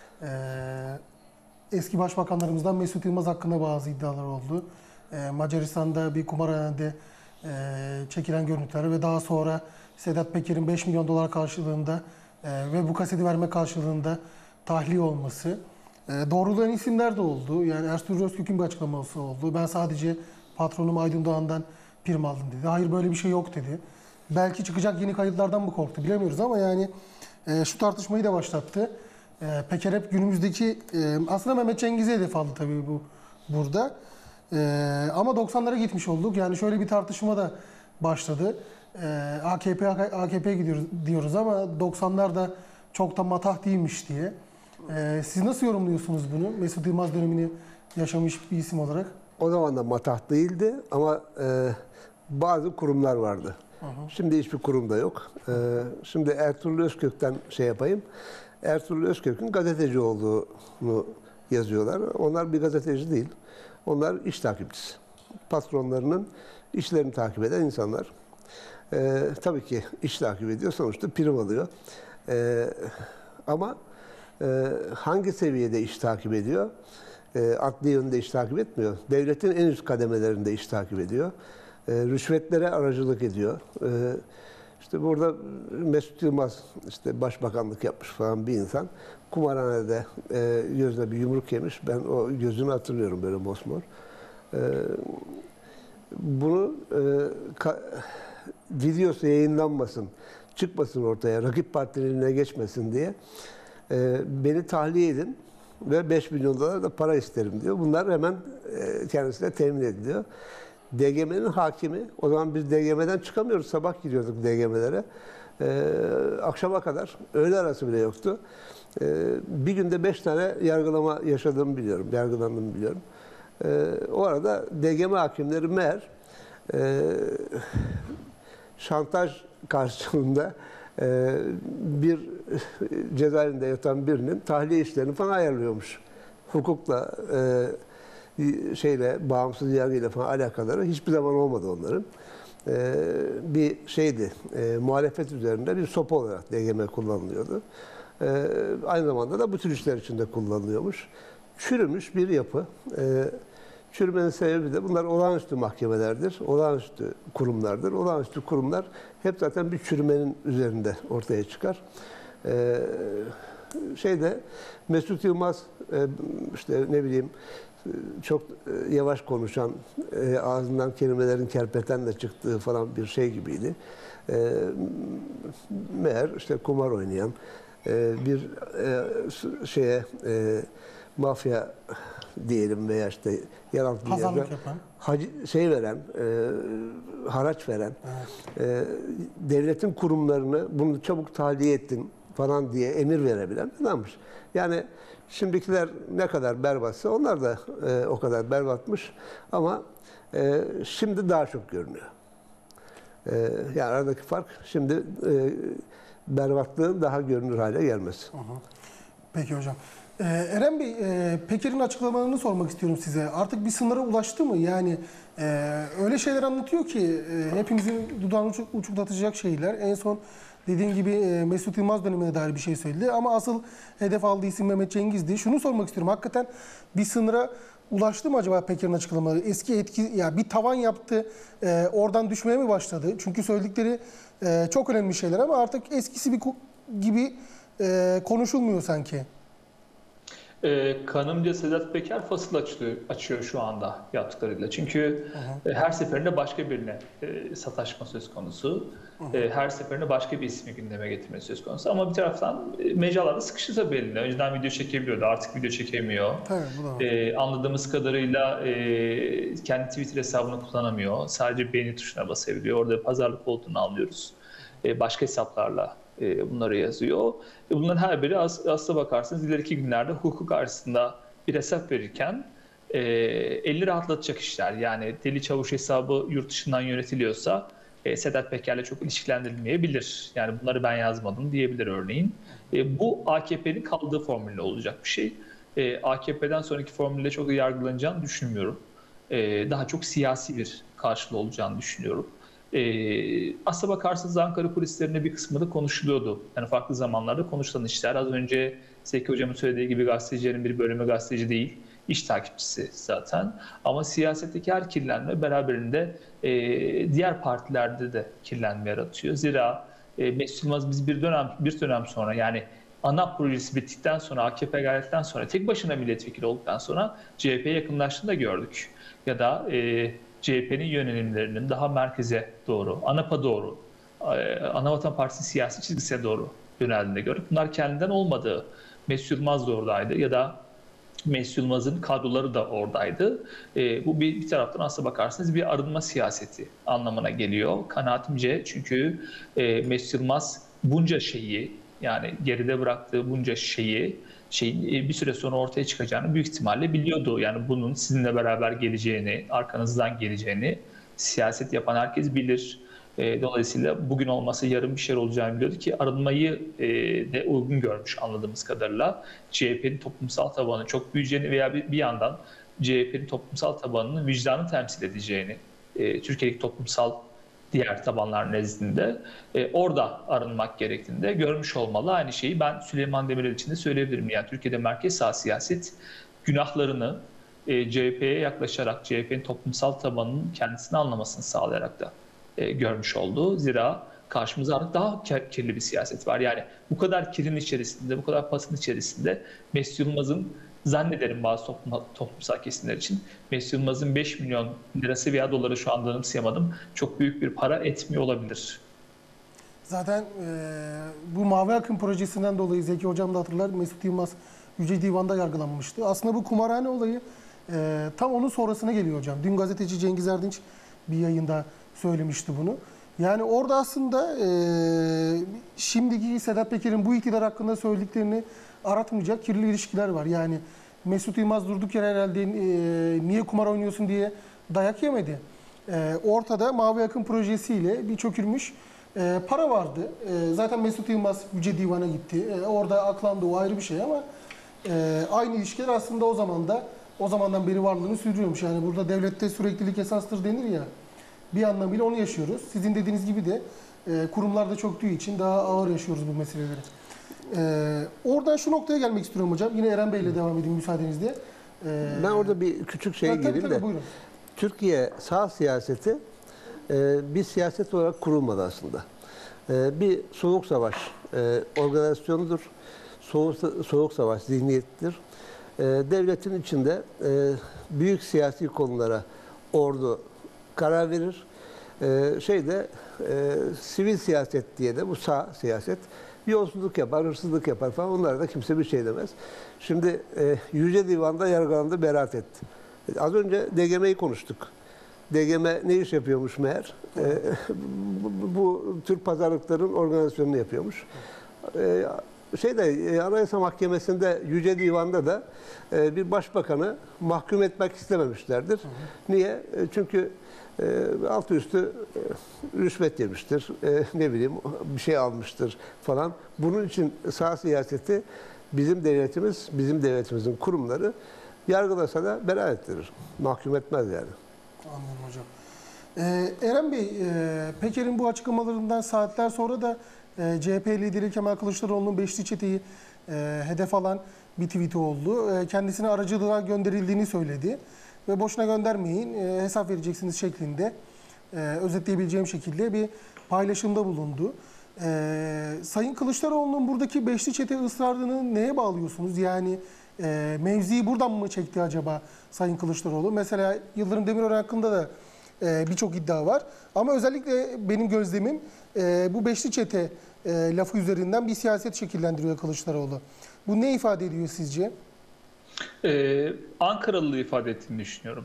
Eski başbakanlarımızdan Mesut Yılmaz hakkında bazı iddialar oldu. Macaristan'da bir kumarhanede çekilen görüntüler ve daha sonra Sedat Peker'in 5 milyon dolar karşılığında ve bu kaseti verme karşılığında tahliye olması. Doğrulayan isimler de oldu. Yani Ertuğrul Özkök'ün bir açıklaması oldu. Ben sadece patronum Aydın Doğan'dan prim aldım dedi. Hayır, böyle bir şey yok dedi. Belki çıkacak yeni kayıtlardan mı korktu bilemiyoruz ama yani şu tartışmayı da başlattı. Peker hep günümüzdeki aslında Mehmet Cengiz'e hedef aldı tabii bu burada. Ama 90'lara gitmiş olduk. Yani şöyle bir tartışma da başladı. AKP gidiyoruz diyoruz ama 90'lar da çok da matah değilmiş diye. Siz nasıl yorumluyorsunuz bunu? Mesut Yılmaz dönemini yaşamış bir isim olarak. O zaman da matah değildi ama bazı kurumlar vardı. Şimdi hiçbir kurumda yok. Şimdi Ertuğrul Özkök'ten şey yapayım. Ertuğrul Özkök'ün gazeteci olduğunu yazıyorlar. Onlar bir gazeteci değil. Onlar iş takipçisi. Patronlarının işlerini takip eden insanlar. Tabii ki iş takip ediyor. Sonuçta prim alıyor. Ama hangi seviyede iş takip ediyor? Adli yönde iş takip etmiyor. Devletin en üst kademelerinde iş takip ediyor. Rüşvetlere aracılık ediyor. İşte burada Mesut Yılmaz işte başbakanlık yapmış falan bir insan. Kumarhanede gözüne bir yumruk yemiş. Ben o gözünü hatırlıyorum böyle mosmor. Bunu videosu yayınlanmasın, çıkmasın ortaya, rakip partinin eline geçmesin diye beni tahliye edin ve 5 milyon dolar da para isterim diyor. Bunlar hemen kendisine temin ediliyor. DGM'nin hakimi, o zaman biz DGM'den çıkamıyoruz. Sabah gidiyorduk DGM'lere. Akşama kadar, öğle arası bile yoktu. Bir günde 5 tane yargılama yaşadığımı biliyorum, yargılandığımı biliyorum. O arada DGM hakimleri meğer şantaj karşılığında bir cezaevinde yatan birinin tahliye işlerini falan ayarlıyormuş. Hukukla, bağımsız yargıyla falan alakaları hiçbir zaman olmadı onların. Bir şeydi, muhalefet üzerinde bir sopa olarak DGM kullanılıyordu. Aynı zamanda da bu tür işler için de kullanılıyormuş. Çürümüş bir yapı. Çürümenin sebebi de bunlar olağanüstü mahkemelerdir, olağanüstü kurumlardır. Olağanüstü kurumlar hep zaten bir çürümenin üzerinde ortaya çıkar. Mesut Yılmaz işte ne bileyim çok yavaş konuşan, ağzından kelimelerin kerpetenle çıktığı falan bir şey gibiydi. Meğer işte kumar oynayan bir mafya diyelim veya işte yeraltı Pazarlık yapan, haraç veren, devletin kurumlarını bunu çabuk tahliye ettin falan diye emir verebilen adammış. Yani şimdikiler ne kadar berbatsa onlar da o kadar berbatmış ama şimdi daha çok görünüyor. Yani aradaki fark şimdi berbatlığın daha görünür hale gelmesi. Peki hocam. Eren Bey, Peker'in açıklamalarını sormak istiyorum size. Artık bir sınıra ulaştı mı? Yani öyle şeyler anlatıyor ki hepimizin dudağını uçuklatacak şeyler. En son dediğim gibi Mesut Yılmaz dönemine dair bir şey söyledi. Ama asıl hedef aldığı isim Mehmet Cengiz'di. Şunu sormak istiyorum. Hakikaten bir sınıra ulaştı mı acaba Peker'in açıklamaları? Eski etki, ya bir tavan yaptı, oradan düşmeye mi başladı? Çünkü söyledikleri çok önemli şeyler ama artık eskisi gibi konuşulmuyor sanki. Kanımca Sedat Peker fasıl açıyor şu anda yaptıklarıyla. Çünkü her seferinde başka birine sataşma söz konusu. Her seferinde başka bir ismi gündeme getirme söz konusu. Ama bir taraftan mecralarda sıkıştı tabii elinde. Önceden video çekebiliyordu, artık video çekemiyor. Evet, bu da var. Anladığımız kadarıyla kendi Twitter hesabını kullanamıyor. Sadece beğeni tuşuna basabiliyor. Orada pazarlık olduğunu anlıyoruz. Başka hesaplarla bunları yazıyor. Bunların her biri aslına bakarsanız ileriki günlerde hukuk karşısında bir hesap verirken elini rahatlatacak işler. Yani Deli Çavuş hesabı yurt dışından yönetiliyorsa Sedat Peker'le çok ilişkilendirilmeyebilir. Yani bunları ben yazmadım diyebilir örneğin. Bu AKP'nin kaldığı formülle olacak bir şey. AKP'den sonraki formülle çok da yargılanacağını düşünmüyorum. Daha çok siyasi bir karşılığı olacağını düşünüyorum. Aslına bakarsanız Ankara kulislerinde bir kısmı da konuşuluyordu. Yani farklı zamanlarda konuşulan işler. Az önce Zeki Hocam'ın söylediği gibi gazetecilerin bir bölümü gazeteci değil, iş takipçisi zaten. Ama siyasetteki her kirlenme beraberinde diğer partilerde de kirlenme yaratıyor. Zira Mesut Yılmaz biz bir dönem sonra, yani ana projesi bittikten sonra, AKP gayretten sonra, tek başına milletvekili olduktan sonra CHP'ye yakınlaştığını da gördük. Ya da CHP'nin yönelimlerinin daha merkeze doğru, ANAP'a doğru, Anavatan Partisi siyasi çizgisine doğru yöneldiğini gördük. Bunlar kendinden olmadığı. Mesut Yılmaz da oradaydı ya da Mesut Yılmaz'ın kadroları da oradaydı. Bu bir taraftan aslına bakarsanız bir arınma siyaseti anlamına geliyor. Kanaatimce, çünkü Mesut Yılmaz bunca şeyi, yani geride bıraktığı bunca şeyin bir süre sonra ortaya çıkacağını büyük ihtimalle biliyordu. Yani bunun sizinle beraber geleceğini, arkanızdan geleceğini siyaset yapan herkes bilir. Dolayısıyla bugün olmasa yarın bir şey olacağını biliyordu ki arınmayı de uygun görmüş anladığımız kadarıyla. CHP'nin toplumsal tabanı çok büyüyeceğini veya bir yandan CHP'nin toplumsal tabanının vicdanı temsil edeceğini, Türkiye'deki toplumsal diğer tabanlar nezdinde orada arınmak gerektiğini de görmüş olmalı. Aynı şeyi ben Süleyman Demirel için de söyleyebilirim. Yani Türkiye'de merkez sağ siyaset günahlarını CHP'ye yaklaşarak, CHP'nin toplumsal tabanının kendisini anlamasını sağlayarak da görmüş oldu. Zira karşımıza artık daha kirli bir siyaset var. Yani bu kadar kirin içerisinde, bu kadar pasın içerisinde Mesut Yılmaz'ın, zannederim bazı toplumsal kesimler için, Mesut Yılmaz'ın 5 milyon lirası veya doları, şu anda anımsayamadım, çok büyük bir para etmiyor olabilir. Zaten bu Mavi Akım projesinden dolayı Zeki Hocam da hatırlar, Mesut Yılmaz Yüce Divan'da yargılanmıştı. Aslında bu kumarhane olayı tam onun sonrasına geliyor hocam. Dün gazeteci Cengiz Erdinç bir yayında söylemişti bunu. Yani orada aslında şimdiki Sedat Peker'in bu iktidar hakkında söylediklerini aratmayacak kirli ilişkiler var. Yani Mesut Yılmaz durduk yere herhalde niye kumar oynuyorsun diye dayak yemedi. Ortada Mavi Akım projesiyle bir çökülmüş para vardı. Zaten Mesut Yılmaz Yüce Divan'a gitti. Orada aklandı, o ayrı bir şey ama aynı ilişkiler aslında o zamandan beri varlığını sürdürüyormuş. Yani burada devlette süreklilik esastır denir ya. Bir anlamıyla onu yaşıyoruz. Sizin dediğiniz gibi de kurumlarda çöktüğü için daha ağır yaşıyoruz bu meseleleri. Oradan şu noktaya gelmek istiyorum hocam. Yine Eren Bey ile devam edeyim müsaadenizle. Ben orada bir küçük şeye gireyim de. Buyurun. Türkiye sağ siyaseti bir siyaset olarak kurulmadı aslında. Bir soğuk savaş organizasyonudur. Soğuk savaş zihniyettir. Devletin içinde büyük siyasi konulara ordu karar verir. Sivil siyaset diye de bu sağ siyaset yolsuzluk yapar, hırsızlık yapar falan. Onlara da kimse bir şey demez. Şimdi Yüce Divan'da yargılandı, beraat etti. Az önce DGM'yi konuştuk. DGM ne iş yapıyormuş meğer? Bu tür pazarlıkların organizasyonunu yapıyormuş. Anayasa Mahkemesi'nde, Yüce Divan'da da bir başbakanı mahkum etmek istememişlerdir. Niye? Çünkü altı üstü rüşvet yemiştir, bir şey almıştır falan. Bunun için sağ siyaseti bizim devletimizin kurumları yargılasa da beraat ettirir. Mahkum etmez yani. Anladım hocam. Eren Bey, Peker'in bu açıklamalarından saatler sonra da CHP lideri Kemal Kılıçdaroğlu'nun Beşli Çete'yi hedef alan bir tweet'i oldu. Kendisine aracılığa gönderildiğini söyledi. Ve boşuna göndermeyin, hesap vereceksiniz şeklinde, özetleyebileceğim şekilde bir paylaşımda bulundu. Sayın Kılıçdaroğlu'nun buradaki beşli çete ısrarını neye bağlıyorsunuz? Yani mevziyi buradan mı çekti acaba Sayın Kılıçdaroğlu? Mesela Yıldırım Demirören hakkında da birçok iddia var. Ama özellikle benim gözlemim bu beşli çete lafı üzerinden bir siyaset şekillendiriyor Kılıçdaroğlu. Bu ne ifade ediyor sizce? Ankaralılığı ifade ettiğini düşünüyorum.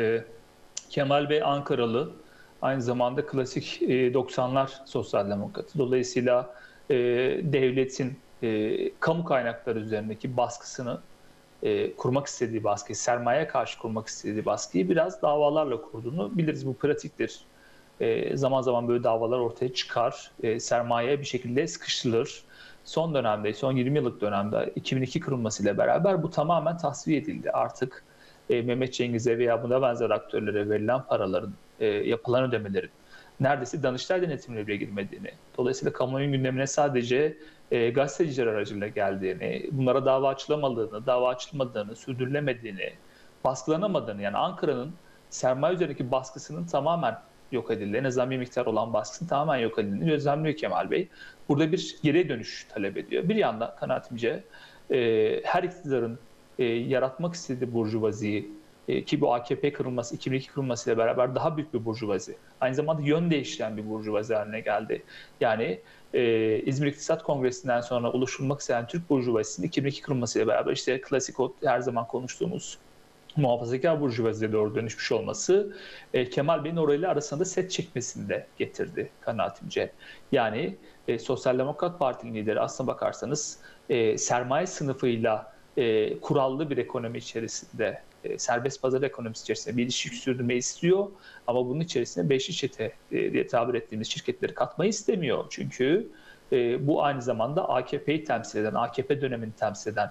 Kemal Bey Ankaralı, aynı zamanda klasik 90'lar sosyal demokratı. Dolayısıyla devletin kamu kaynakları üzerindeki baskısını, kurmak istediği baskıyı, sermayeye karşı kurmak istediği baskıyı biraz davalarla kurduğunu biliriz. Bu pratiktir. Zaman zaman böyle davalar ortaya çıkar. Sermaye bir şekilde sıkıştırılır. Son dönemde, son 20 yıllık dönemde 2002 kırılmasıyla beraber bu tamamen tasfiye edildi. Artık Mehmet Cengiz'e veya buna benzer aktörlere verilen paraların, yapılan ödemelerin neredeyse Danıştay denetimine bile girmediğini, dolayısıyla kamuoyunun gündemine sadece gazeteciler aracılığıyla geldiğini, bunlara dava açılamadığını, dava açılmadığını, sürdürülemediğini, baskılanamadığını, yani Ankara'nın sermaye üzerindeki baskısının tamamen yok edildi. En azından bir miktar olan baskısının tamamen yok edildiğini gözlemliyor Kemal Bey. Burada bir geriye dönüş talep ediyor. Bir yanda kanaatimce her iktidarın yaratmak istediği burjuvaziyi, ki bu AKP kırılması, 2002 kırılmasıyla beraber daha büyük bir burjuvazi, aynı zamanda yön değiştiren bir burjuvazi haline geldi. Yani İzmir İktisat Kongresi'nden sonra oluşturulmak istenen Türk burjuvazisinin 2002 kırılmasıyla beraber işte klasik o her zaman konuştuğumuz muhafazakar burjuvaziye doğru dönüşmüş olması Kemal Bey'in orayla arasında set çekmesini de getirdi kanaatimce. Yani Sosyal Demokrat Parti'nin lideri aslına bakarsanız sermaye sınıfıyla kurallı bir ekonomi içerisinde, serbest pazar ekonomisi içerisinde bir ilişki sürdürmeyi istiyor. Ama bunun içerisine beşli çete diye tabir ettiğimiz şirketleri katmayı istemiyor. Çünkü bu aynı zamanda AKP'yi temsil eden, AKP dönemini temsil eden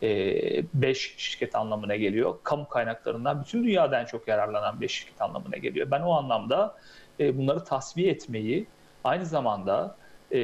5 şirket anlamına geliyor. Kamu kaynaklarından bütün dünyada en çok yararlanan 5 şirket anlamına geliyor. Ben o anlamda bunları tasfiye etmeyi, aynı zamanda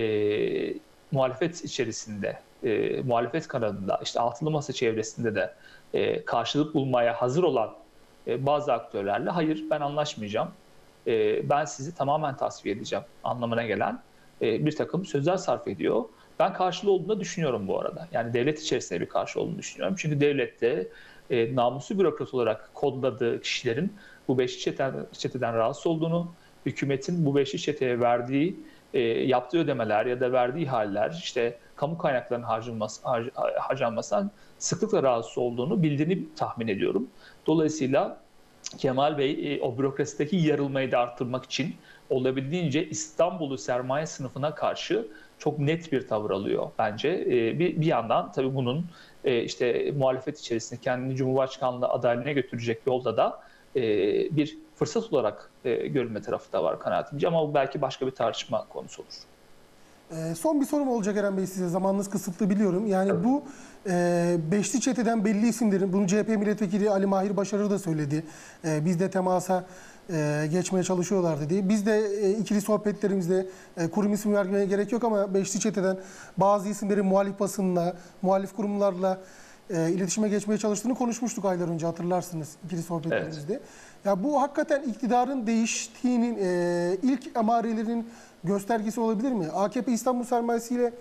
muhalefet içerisinde, muhalefet kanadında, işte altılı masa çevresinde de karşılık bulmaya hazır olan bazı aktörlerle hayır ben anlaşmayacağım, ben sizi tamamen tasfiye edeceğim anlamına gelen bir takım sözler sarf ediyor. Ben karşılığı olduğunu da düşünüyorum bu arada. Yani devlet içerisinde bir karşı olduğunu düşünüyorum. Çünkü devlette namuslu bürokrat olarak kodladığı kişilerin bu beşli çeteden rahatsız olduğunu, hükümetin bu beşli çeteye verdiği, yaptığı ödemeler ya da verdiği ihaleler, işte kamu kaynaklarının harcanmasından sıklıkla rahatsız olduğunu bildiğini tahmin ediyorum. Dolayısıyla Kemal Bey o bürokrasideki yarılmayı da arttırmak için olabildiğince İstanbul'u sermaye sınıfına karşı çok net bir tavır alıyor bence. Bir yandan tabii bunun işte muhalefet içerisinde kendini Cumhurbaşkanlığı adaylığına götürecek yolda da bir fırsat olarak görülme tarafı da var kanaatimce, ama bu belki başka bir tartışma konusu olur. Son bir sorum olacak Eren Bey size. Zamanınız kısıtlı biliyorum. Yani evet. Bu beşli çeteden belli isimlerin, bunu CHP milletvekili Ali Mahir Başarır da söyledi. Biz de temasa geçmeye çalışıyorlar dedi. Biz de ikili sohbetlerimizde kurum isim vermeye gerek yok ama beşli çeteden bazı isimlerin muhalif basınla, muhalif kurumlarla iletişime geçmeye çalıştığını konuşmuştuk aylar önce, hatırlarsınız ikili sohbetlerimizde. Evet. Ya bu hakikaten iktidarın değiştiğinin ilk emarelerinin göstergesi olabilir mi? AKP İstanbul sermayesiyle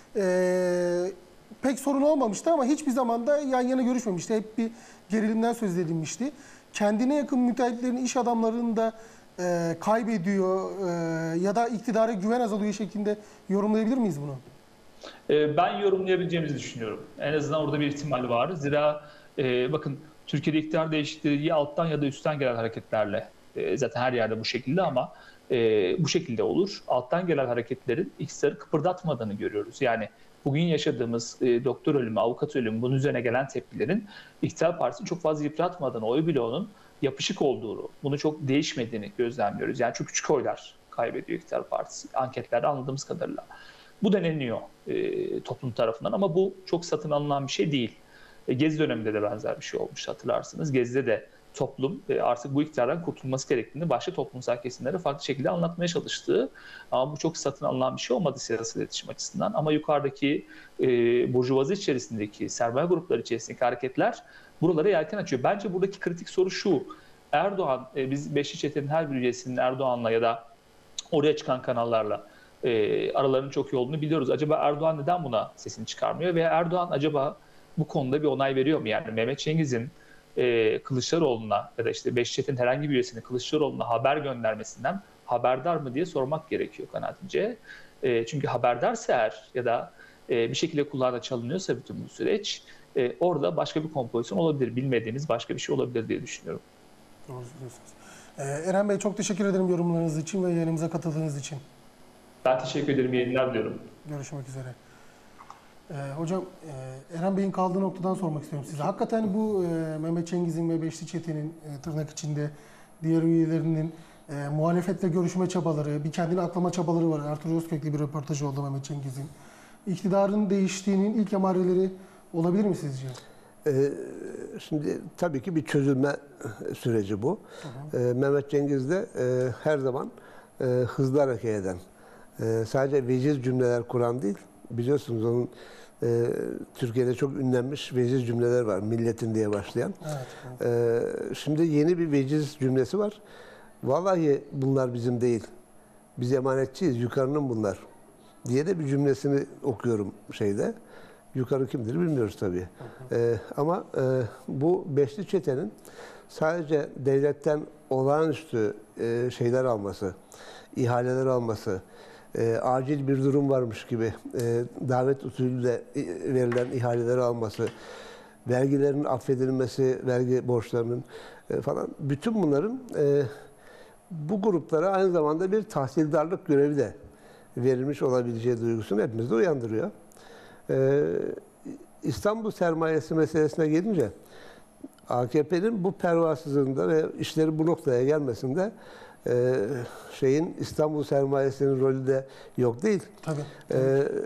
pek sorun olmamıştı ama hiçbir zaman da yan yana görüşmemişti. Hep bir gerilimden söz edilmişti. Kendine yakın müteahhitlerin, iş adamlarını da kaybediyor ya da iktidara güven azalıyor şeklinde yorumlayabilir miyiz bunu? Ben yorumlayabileceğimizi düşünüyorum. En azından orada bir ihtimal var. Zira bakın, Türkiye'de iktidar değişikliği ya alttan ya da üstten gelen hareketlerle, zaten her yerde bu şekilde ama bu şekilde olur. Alttan gelen hareketlerin iktidarı kıpırdatmadığını görüyoruz. Yani bugün yaşadığımız doktor ölümü, avukat ölümü, bunun üzerine gelen tepkilerin iktidar partisini çok fazla yıpratmadığını, oy bloğunun yapışık olduğunu, bunu çok değişmediğini gözlemliyoruz. Yani çok küçük oylar kaybediyor iktidar partisi anketlerde anladığımız kadarıyla. Bu deneniyor toplum tarafından ama bu çok satın alınan bir şey değil. Gezi döneminde de benzer bir şey olmuş, hatırlarsınız. Gezi'de de toplum artık bu iktidardan kurtulması gerektiğini başka toplumsal kesimlere farklı şekilde anlatmaya çalıştığı, ama bu çok satın alınan bir şey olmadı siyasal iletişim açısından. Ama yukarıdaki burjuvazi içerisindeki, sermaye grupları içerisindeki hareketler buralara yelken açıyor. Bence buradaki kritik soru şu: Erdoğan, biz Beşli Çete'nin her bir üyesinin Erdoğan'la ya da oraya çıkan kanallarla aralarının çok iyi olduğunu biliyoruz. Acaba Erdoğan neden buna sesini çıkarmıyor? Veya Erdoğan acaba bu konuda bir onay veriyor mu? Yani Mehmet Cengiz'in Kılıçdaroğlu'na ya da işte Beşli Çete'nin herhangi bir üyesinin Kılıçdaroğlu'na haber göndermesinden haberdar mı diye sormak gerekiyor kanaatimce. Çünkü haberdarsa eğer ya da bir şekilde kulağına çalınıyorsa bütün bu süreç, orada başka bir kompozisyon olabilir. Bilmediğimiz başka bir şey olabilir diye düşünüyorum. Doğru söylüyorsunuz. Eren Bey, çok teşekkür ederim yorumlarınız için ve yayınımıza katıldığınız için. Ben teşekkür ederim. Yayınlar diliyorum. Görüşmek üzere. Hocam, Eren Bey'in kaldığı noktadan sormak istiyorum size. Hakikaten bu Mehmet Cengiz'in ve Beşli Çete'nin tırnak içinde diğer üyelerinin muhalefetle görüşme çabaları, bir kendini aklama çabaları var. Ertuğrul Özkök'le bir röportajı oldu Mehmet Cengiz'in. İktidarın değiştiğinin ilk emareleri olabilir mi sizce? Şimdi tabii ki bir çözülme süreci bu. Mehmet Cengiz de her zaman hızlı hareket eden, sadece veciz cümleler kuran değil, biliyorsunuz onun Türkiye'de çok ünlenmiş veciz cümleler var, milletin diye başlayan. Evet. Şimdi yeni bir veciz cümlesi var. Vallahi bunlar bizim değil, biz emanetçiyiz, yukarının bunlar diye de bir cümlesini okuyorum şeyde. Yukarı kimdir bilmiyoruz tabii. Ama bu Beşli Çete'nin sadece devletten olağanüstü şeyler alması, ihaleler alması, acil bir durum varmış gibi davet usulüyle verilen ihaleleri alması, vergilerin affedilmesi, vergi borçlarının falan, bütün bunların bu gruplara aynı zamanda bir tahsildarlık görevi de verilmiş olabileceği duygusunu hepimizde uyandırıyor. İstanbul sermayesi meselesine gelince AKP'nin bu pervasızlığında ve işleri bu noktaya gelmesinde İstanbul sermayesinin rolü de yok değil. Tabii.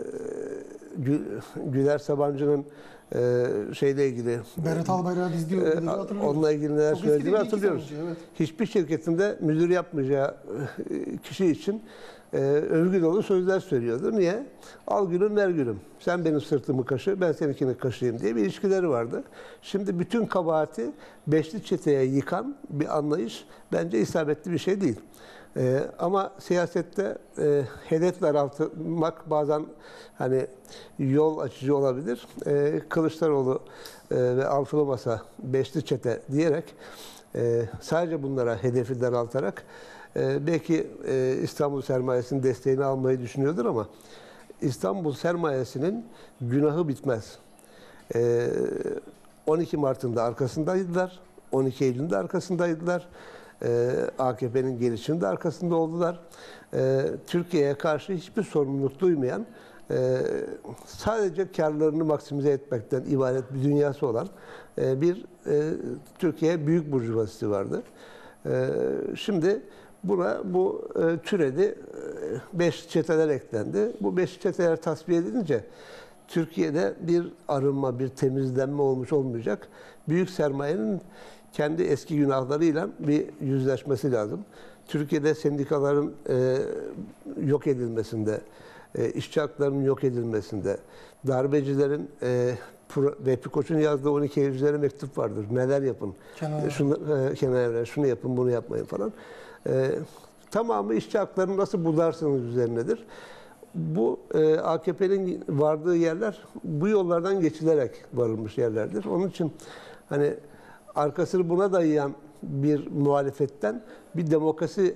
Güler Sabancı'nın şeyle ilgili, Berat Albayrak'ı biz diyor, hatırlıyoruz. onunla ilgili neler Çok eski söylediğini değil, 2 sene hatırlıyoruz. önce, evet. Hiçbir şirketinde müdür yapmayacağı kişi için övgü dolu sözler söylüyordu. Niye? Al gülüm ver gülüm. Sen benim sırtımı kaşı, ben seninkini kaşıyım diye bir ilişkileri vardı. Şimdi bütün kabahati Beşli Çete'ye yıkan bir anlayış bence isabetli bir şey değil. Ama siyasette hedef daraltmak bazen hani yol açıcı olabilir. Kılıçdaroğlu ve Altılı Masa, Beşli Çete diyerek sadece bunlara hedefi daraltarak belki İstanbul sermayesinin desteğini almayı düşünüyordur ama İstanbul sermayesinin günahı bitmez. 12 Mart'ın da arkasındaydılar, 12 Eylül'ün de arkasındaydılar. AKP'nin gelişinin de arkasında oldular. Türkiye'ye karşı hiçbir sorumluluk duymayan, sadece karlarını maksimize etmekten ibaret bir dünyası olan bir Türkiye büyük burjuvazisi vardı. Şimdi buna bu türedi, beş çeteler eklendi. Bu beş çeteler tasfiye edilince Türkiye'de bir arınma, bir temizlenme olmuş olmayacak. Büyük sermayenin kendi eski günahlarıyla bir yüzleşmesi lazım. Türkiye'de sendikaların yok edilmesinde, işçi haklarının yok edilmesinde, darbecilerin Vehbi Koç'un yazdığı 12 Eylül üzerine mektup vardır. Neler yapın? Kenan Evren, şunu yapın, bunu yapmayın falan. Tamamı işçi haklarını nasıl bularsınız üzerinedir. Bu AKP'nin vardığı yerler bu yollardan geçilerek varılmış yerlerdir. Onun için hani arkasını buna dayayan bir muhalefetten bir demokrasi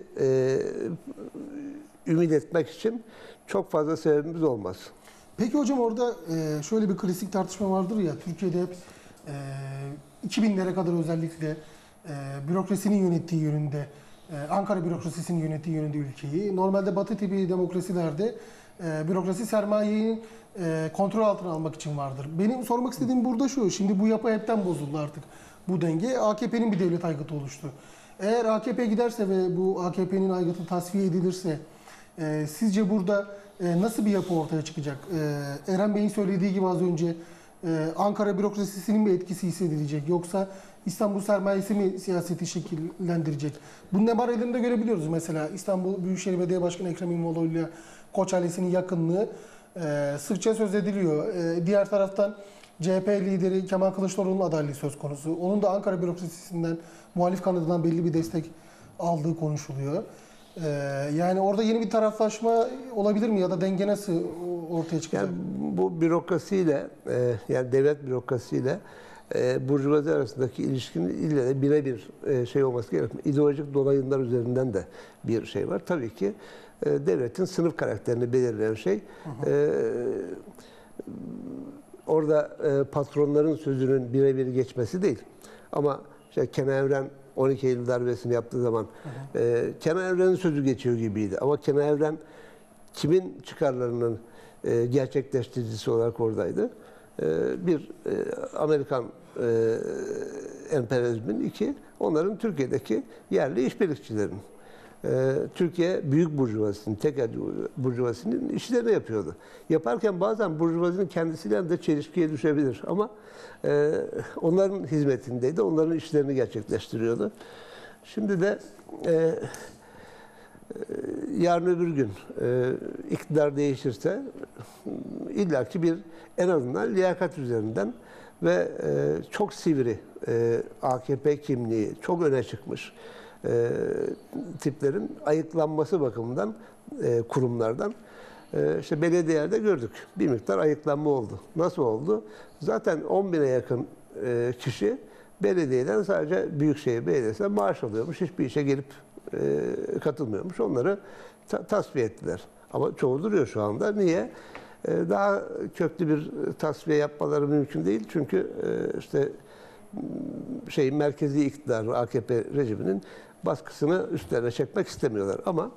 ümit etmek için çok fazla sebebimiz olmaz. Peki hocam, orada şöyle bir klasik tartışma vardır ya, Türkiye'de hep 2000'lere kadar özellikle bürokrasinin yönettiği yönünde, Ankara bürokrasisinin yönettiği yönünde ülkeyi. Normalde Batı tipi demokrasilerde bürokrasi sermayeyi kontrol altına almak için vardır. Benim sormak istediğim burada şu, şimdi bu yapı hepten bozuldu artık. Bu denge, AKP'nin bir devlet aygıtı oluştu. Eğer AKP giderse ve bu AKP'nin aygıtı tasfiye edilirse, sizce burada nasıl bir yapı ortaya çıkacak? Eren Bey'in söylediği gibi az önce Ankara bürokrasisinin bir etkisi hissedilecek? Yoksa İstanbul sermayesi mi siyaseti şekillendirecek? Bunun emarelerini de görebiliyoruz. Mesela İstanbul Büyükşehir Belediye Başkanı Ekrem İmamoğlu ile Koç ailesinin yakınlığı sıkça söz ediliyor. Diğer taraftan CHP lideri Kemal Kılıçdaroğlu'nun adaylığı söz konusu. Onun da Ankara bürokrasisinden, muhalif kanadından belli bir destek aldığı konuşuluyor. Yani orada yeni bir taraflaşma olabilir mi, ya da denge nasıl ortaya çıkacak? Yani bu bürokrasiyle, yani devlet bürokrasiyle burjuvazi arasındaki ilişkinin ille de birebir şey olması gerekmiyor. İdeolojik dolayımlar üzerinden de bir şey var. Tabii ki devletin sınıf karakterini belirleyen şey orada patronların sözünün birebir geçmesi değil. Ama işte Kenan Evren 12 Eylül darbesini yaptığı zaman Kenan Evren'in sözü geçiyor gibiydi. Ama Kenan Evren kimin çıkarlarının gerçekleştiricisi olarak oradaydı? Bir, Amerikan emperyalizmin; iki, onların Türkiye'deki yerli işbirlikçilerin. Türkiye büyük burjuvazinin, tekel burjuvazinin işlerini yapıyordu. Yaparken bazen burjuvazinin kendisiyle de çelişkiye düşebilir ama onların hizmetindeydi, onların işlerini gerçekleştiriyordu. Şimdi de yarın öbür gün iktidar değişirse illaki bir, en azından liyakat üzerinden ve çok sivri AKP kimliği çok öne çıkmış tiplerin ayıklanması bakımından kurumlardan işte belediyelerde gördük. Bir miktar ayıklanma oldu. Nasıl oldu? Zaten 10.000'e yakın kişi belediyeden, sadece Büyükşehir Belediyesi'nden maaş alıyormuş. Hiçbir işe gelip katılmıyormuş. Onları tasfiye ettiler. Ama çoğu duruyor şu anda. Niye? Daha köklü bir tasfiye yapmaları mümkün değil. Çünkü işte merkezi iktidar, AKP rejiminin baskısını üstlerine çekmek istemiyorlar. Ama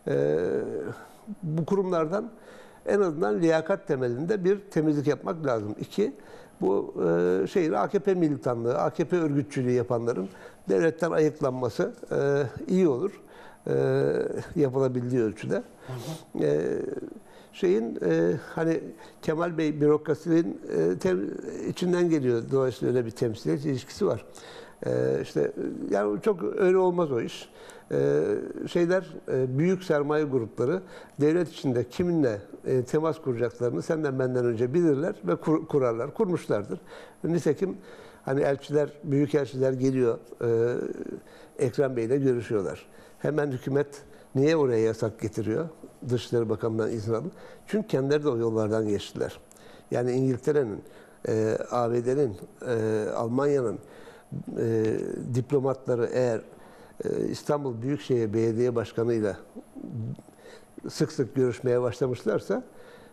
bu kurumlardan en azından liyakat temelinde bir temizlik yapmak lazım. İki, bu AKP militanlığı, AKP örgütçülüğü yapanların devletten ayıklanması iyi olur. Yapılabildiği ölçüde. Hani Kemal Bey bürokrasinin içinden geliyor. Dolayısıyla öyle bir temsiliyet ilişkisi var. Yani çok öyle olmaz o iş. Büyük sermaye grupları devlet içinde kiminle temas kuracaklarını senden benden önce bilirler ve kurarlar, kurmuşlardır. Nitekim hani elçiler, büyük elçiler geliyor, Ekrem Bey'le görüşüyorlar. Hemen hükümet niye oraya yasak getiriyor? Dışişleri Bakanı'ndan izin alın. Çünkü kendileri de o yollardan geçtiler. Yani İngiltere'nin, ABD'nin, Almanya'nın diplomatları eğer İstanbul Büyükşehir Belediye Başkanı'yla sık sık görüşmeye başlamışlarsa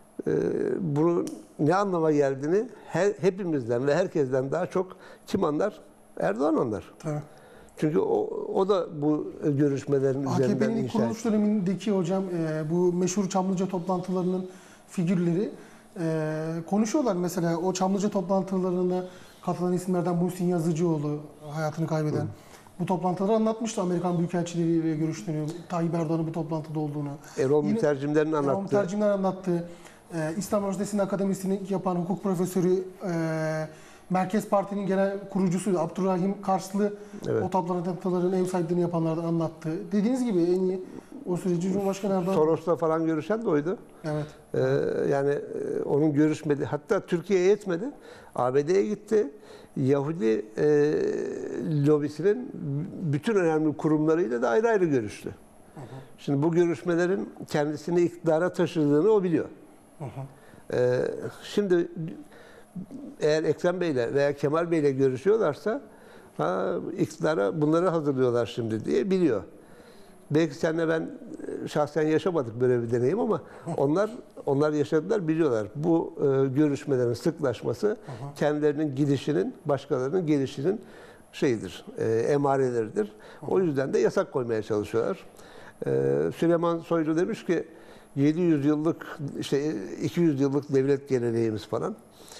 bunun ne anlama geldiğini hepimizden ve herkesten daha çok kim anlar? Erdoğan anlar. Evet. Çünkü o da bu görüşmelerin üzerinden AKP'nin ilk inşa kuruluş dönemindeki hocam bu meşhur Çamlıca toplantılarının figürleri konuşuyorlar. Mesela o Çamlıca toplantılarına katılan isimlerden Muhsin Yazıcıoğlu, hayatını kaybeden. Bu toplantıları anlatmıştı. Amerikan büyükelçileriyle görüştüğünü, Tayyip Erdoğan'ın bu toplantıda olduğunu. Erol Mütercimler'in anlattı. Erol Mütercimler anlattı. İstanbul Üniversitesi'nin akademisyenlik yapan hukuk profesörü, Merkez Parti'nin genel kurucusu Abdurrahim Karslı, evet, o toplantıların ev sahipliğini yapanlardan anlattı. Dediğiniz gibi en iyi o süreci Cumhurbaşkanı Erdoğan... Soros'la falan görüşen de oydu. Evet. Yani onun görüşmedi. Hatta Türkiye'ye yetmedi. ABD'ye gitti. Yahudi lobisinin bütün önemli kurumlarıyla da ayrı ayrı görüştü. Hı hı. Şimdi bu görüşmelerin kendisini iktidara taşıdığını o biliyor. Hı hı. Şimdi eğer Ekrem Bey'le veya Kemal Bey'le görüşüyorlarsa iktidara bunları hazırlıyorlar şimdi diye biliyor. Belki senle ben şahsen yaşamadık böyle bir deneyim ama onlar yaşadılar, biliyorlar. Bu görüşmelerin sıklaşması kendilerinin gidişinin, başkalarının gelişinin emareleridir. O yüzden de yasak koymaya çalışıyorlar. Süleyman Soylu demiş ki 700 yıllık, 200 yıllık devlet geleneğimiz falan.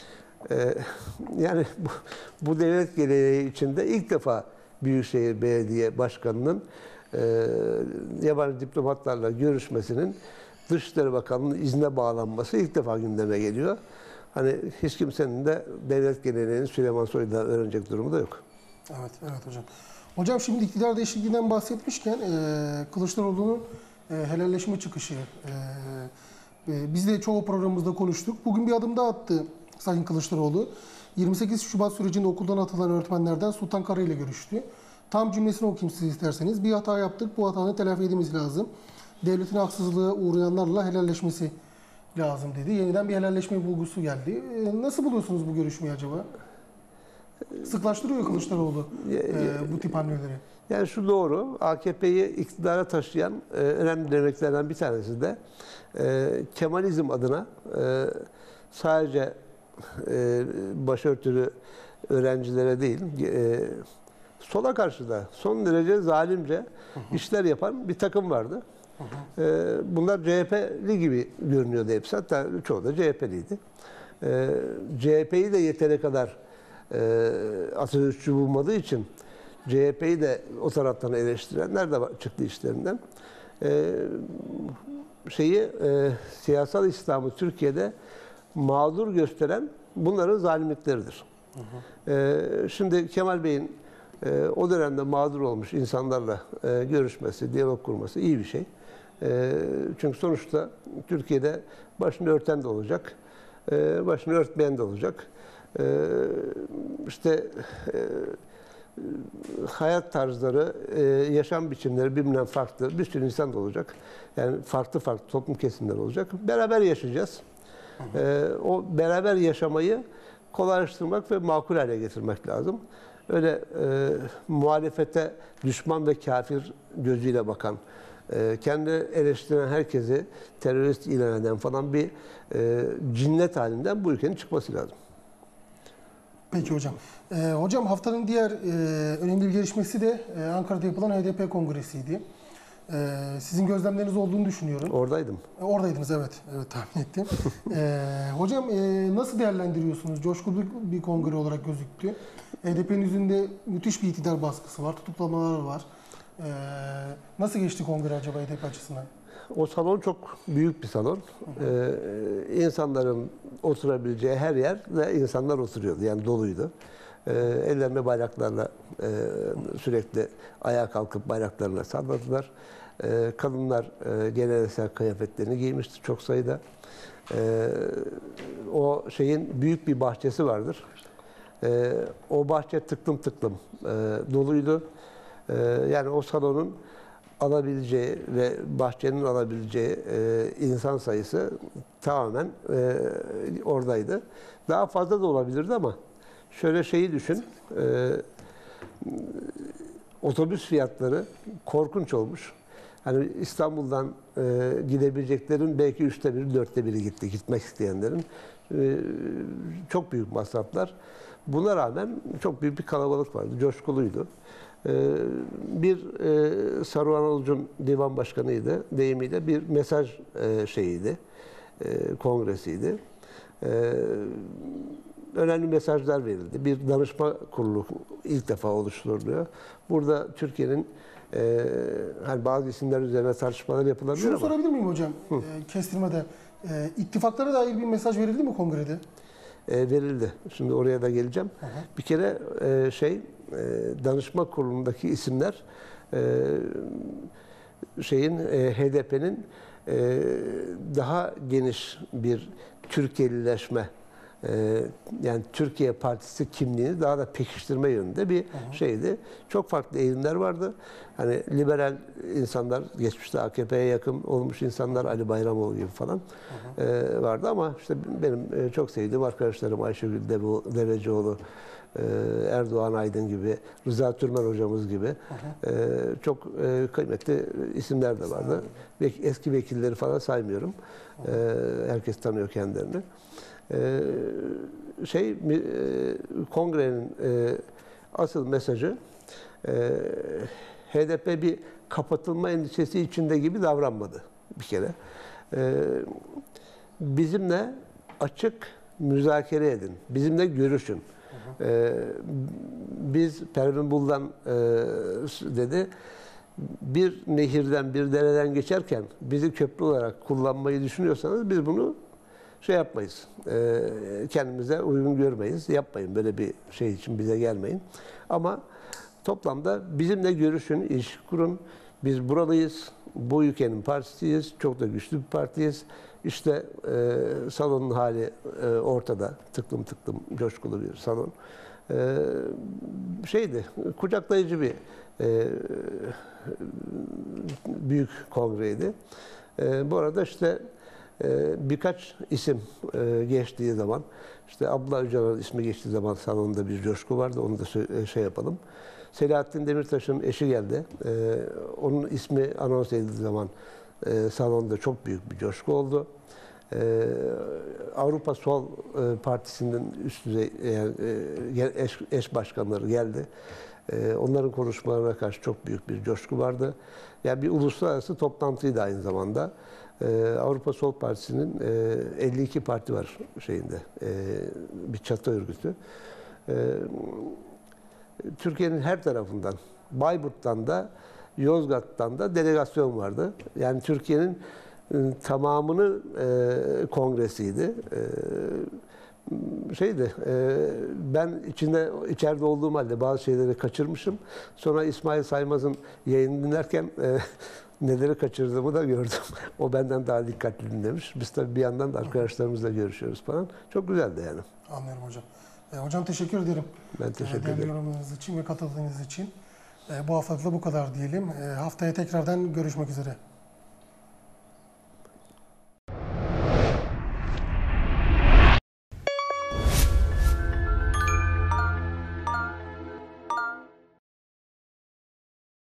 Yani bu devlet geleneği içinde ilk defa Büyükşehir Belediye Başkanı'nın yabancı diplomatlarla görüşmesinin Dışişleri Bakanlığı'nın izne bağlanması ilk defa gündeme geliyor. Hani hiç kimsenin de devlet geleneğini Süleyman Soylu'dan öğrenecek durumu da yok. Evet, evet hocam. Hocam şimdi iktidar değişikliğinden bahsetmişken Kılıçdaroğlu'nun helalleşme çıkışı. Biz de çoğu programımızda konuştuk. Bugün bir adım daha attı Sayın Kılıçdaroğlu. 28 Şubat sürecinde okuldan atılan öğretmenlerden Sultan Kara ile görüştü. Tam cümlesini okuyayım siz isterseniz. Bir hata yaptık, bu hatanın telafi edilmesi lazım. Devletin haksızlığa uğrayanlarla helalleşmesi lazım dedi. Yeniden bir helalleşme bulgusu geldi. Nasıl buluyorsunuz bu görüşmeyi acaba? Sıklaştırıyor Kılıçdaroğlu bu tip hamleleri. Yani şu doğru, AKP'yi iktidara taşıyan önemli dinamiklerden bir tanesi de Kemalizm adına sadece başörtülü öğrencilere değil, sola karşı da son derece zalimce işler yapan bir takım vardı. Bunlar CHP'li gibi görünüyordu hepsi. Hatta çoğu da CHP'liydi. CHP'yi de yeteri kadar Atatürkçü bulmadığı için CHP'yi de o taraftan eleştirenler de çıktı işlerinden. Siyasal İslam'ı Türkiye'de mağdur gösteren bunların zalimlikleridir. Şimdi Kemal Bey'in o dönemde mağdur olmuş insanlarla görüşmesi, diyalog kurması iyi bir şey. Çünkü sonuçta Türkiye'de başını örten de olacak, başını örtmeyen de olacak. Hayat tarzları, yaşam biçimleri birbirinden farklı bir sürü insan da olacak. Yani farklı farklı toplum kesimleri olacak. Beraber yaşayacağız. O beraber yaşamayı kolaylaştırmak ve makul hale getirmek lazım. Öyle muhalefete düşman ve kafir gözüyle bakan, kendi eleştiren herkesi terörist ilan eden falan bir cinnet halinden bu ülkenin çıkması lazım. Peki hocam. Hocam haftanın diğer önemli bir gelişmesi de Ankara'da yapılan HDP kongresiydi. Sizin gözlemleriniz olduğunu düşünüyorum. Oradaydım. Oradaydınız, evet. Evet, tahmin ettim. Hocam nasıl değerlendiriyorsunuz? Coşkulu bir kongre olarak gözüktü. HDP'nin yüzünde müthiş bir iktidar baskısı var, tutuklamalar var. Nasıl geçti kongre acaba HDP açısından? O salon çok büyük bir salon. İnsanların oturabileceği her yerde insanlar oturuyordu. Yani doluydu. Ellerinde bayraklarla sürekli ayağa kalkıp bayraklarla salladılar. Kadınlar geleneksel kıyafetlerini giymişti çok sayıda. O şeyin büyük bir bahçesi vardır. O bahçe tıklım tıklım doluydu. Yani o salonun alabileceği ve bahçenin alabileceği insan sayısı tamamen oradaydı. Daha fazla da olabilirdi ama şöyle şeyi düşün, otobüs fiyatları korkunç olmuş. Hani İstanbul'dan gidebileceklerin belki 1/3, 4'te 1'i gitti, gitmek isteyenlerin. Çok büyük masraflar. Buna rağmen çok büyük bir kalabalık vardı, coşkuluydu. Bir Saruhan Olcun divan başkanıydı, deyimiyle bir mesaj kongresiydi. Önemli mesajlar verildi. Bir danışma kurulu ilk defa oluşturuluyor. Burada Türkiye'nin hani bazı isimler üzerine tartışmalar yapılabilir Şunu ama... sorabilir miyim hocam? Kestirmede. İttifaklara dair bir mesaj verildi mi kongrede? Verildi. Şimdi oraya da geleceğim. Bir kere danışma kurulundaki isimler HDP'nin daha geniş bir Türkiye'lileşme, yani Türkiye Partisi kimliğini daha da pekiştirme yönünde bir şeydi. Çok farklı eğilimler vardı. Hani liberal insanlar, geçmişte AKP'ye yakın olmuş insanlar, Ali Bayramoğlu gibi falan vardı ama işte benim çok sevdiğim arkadaşlarım Ayşegül Devecioğlu, Erdoğan Aydın gibi, Rıza Türmen hocamız gibi çok kıymetli isimler de vardı. Eski vekilleri falan saymıyorum. Herkes tanıyor kendilerini. Kongrenin asıl mesajı HDP bir kapatılma endişesi içinde gibi davranmadı bir kere. Bizimle açık müzakere edin, bizimle görüşün. Biz Pervin Buldan dedi, bir nehirden, bir dereden geçerken bizi köprü olarak kullanmayı düşünüyorsanız biz bunu yapmayız. Kendimize uygun görmeyiz. Yapmayın böyle bir şey için, bize gelmeyin. Ama Toplamda bizimle görüşün, ilişki kurun. Biz buralıyız, bu ülkenin partisiyiz, çok da güçlü bir partiyiz. İşte salonun hali ortada, tıklım tıklım coşkulu bir salon. Kucaklayıcı bir büyük kongreydi. Bu arada işte birkaç isim geçtiği zaman, işte Abdullah Öcalan'ın ismi geçtiği zaman salonda bir coşku vardı, onu da şey yapalım. Selahattin Demirtaş'ın eşi geldi. Onun ismi anons edildiği zaman salonda çok büyük bir coşku oldu. Avrupa Sol Partisi'nin üst düzey eş başkanları geldi. Onların konuşmalarına karşı çok büyük bir coşku vardı. Yani bir uluslararası toplantıydı aynı zamanda. Avrupa Sol Partisi'nin 52 parti var şeyinde, bir çatı örgütü. Türkiye'nin her tarafından, Bayburt'tan da, Yozgat'tan da delegasyon vardı. Yani Türkiye'nin tamamını kongresiydi. Ben içeride olduğum halde bazı şeyleri kaçırmışım. Sonra İsmail Saymaz'ın yayını dinlerken neleri kaçırdığımı da gördüm. O benden daha dikkatli dinlemiş. Biz tabii bir yandan da arkadaşlarımızla görüşüyoruz falan. Çok güzeldi yani. Anlıyorum hocam. Hocam teşekkür ederim. Ben teşekkür Değerli ederim. yorumunuz için ve katıldığınız için. Bu haftalık da bu kadar diyelim. Haftaya tekrardan görüşmek üzere.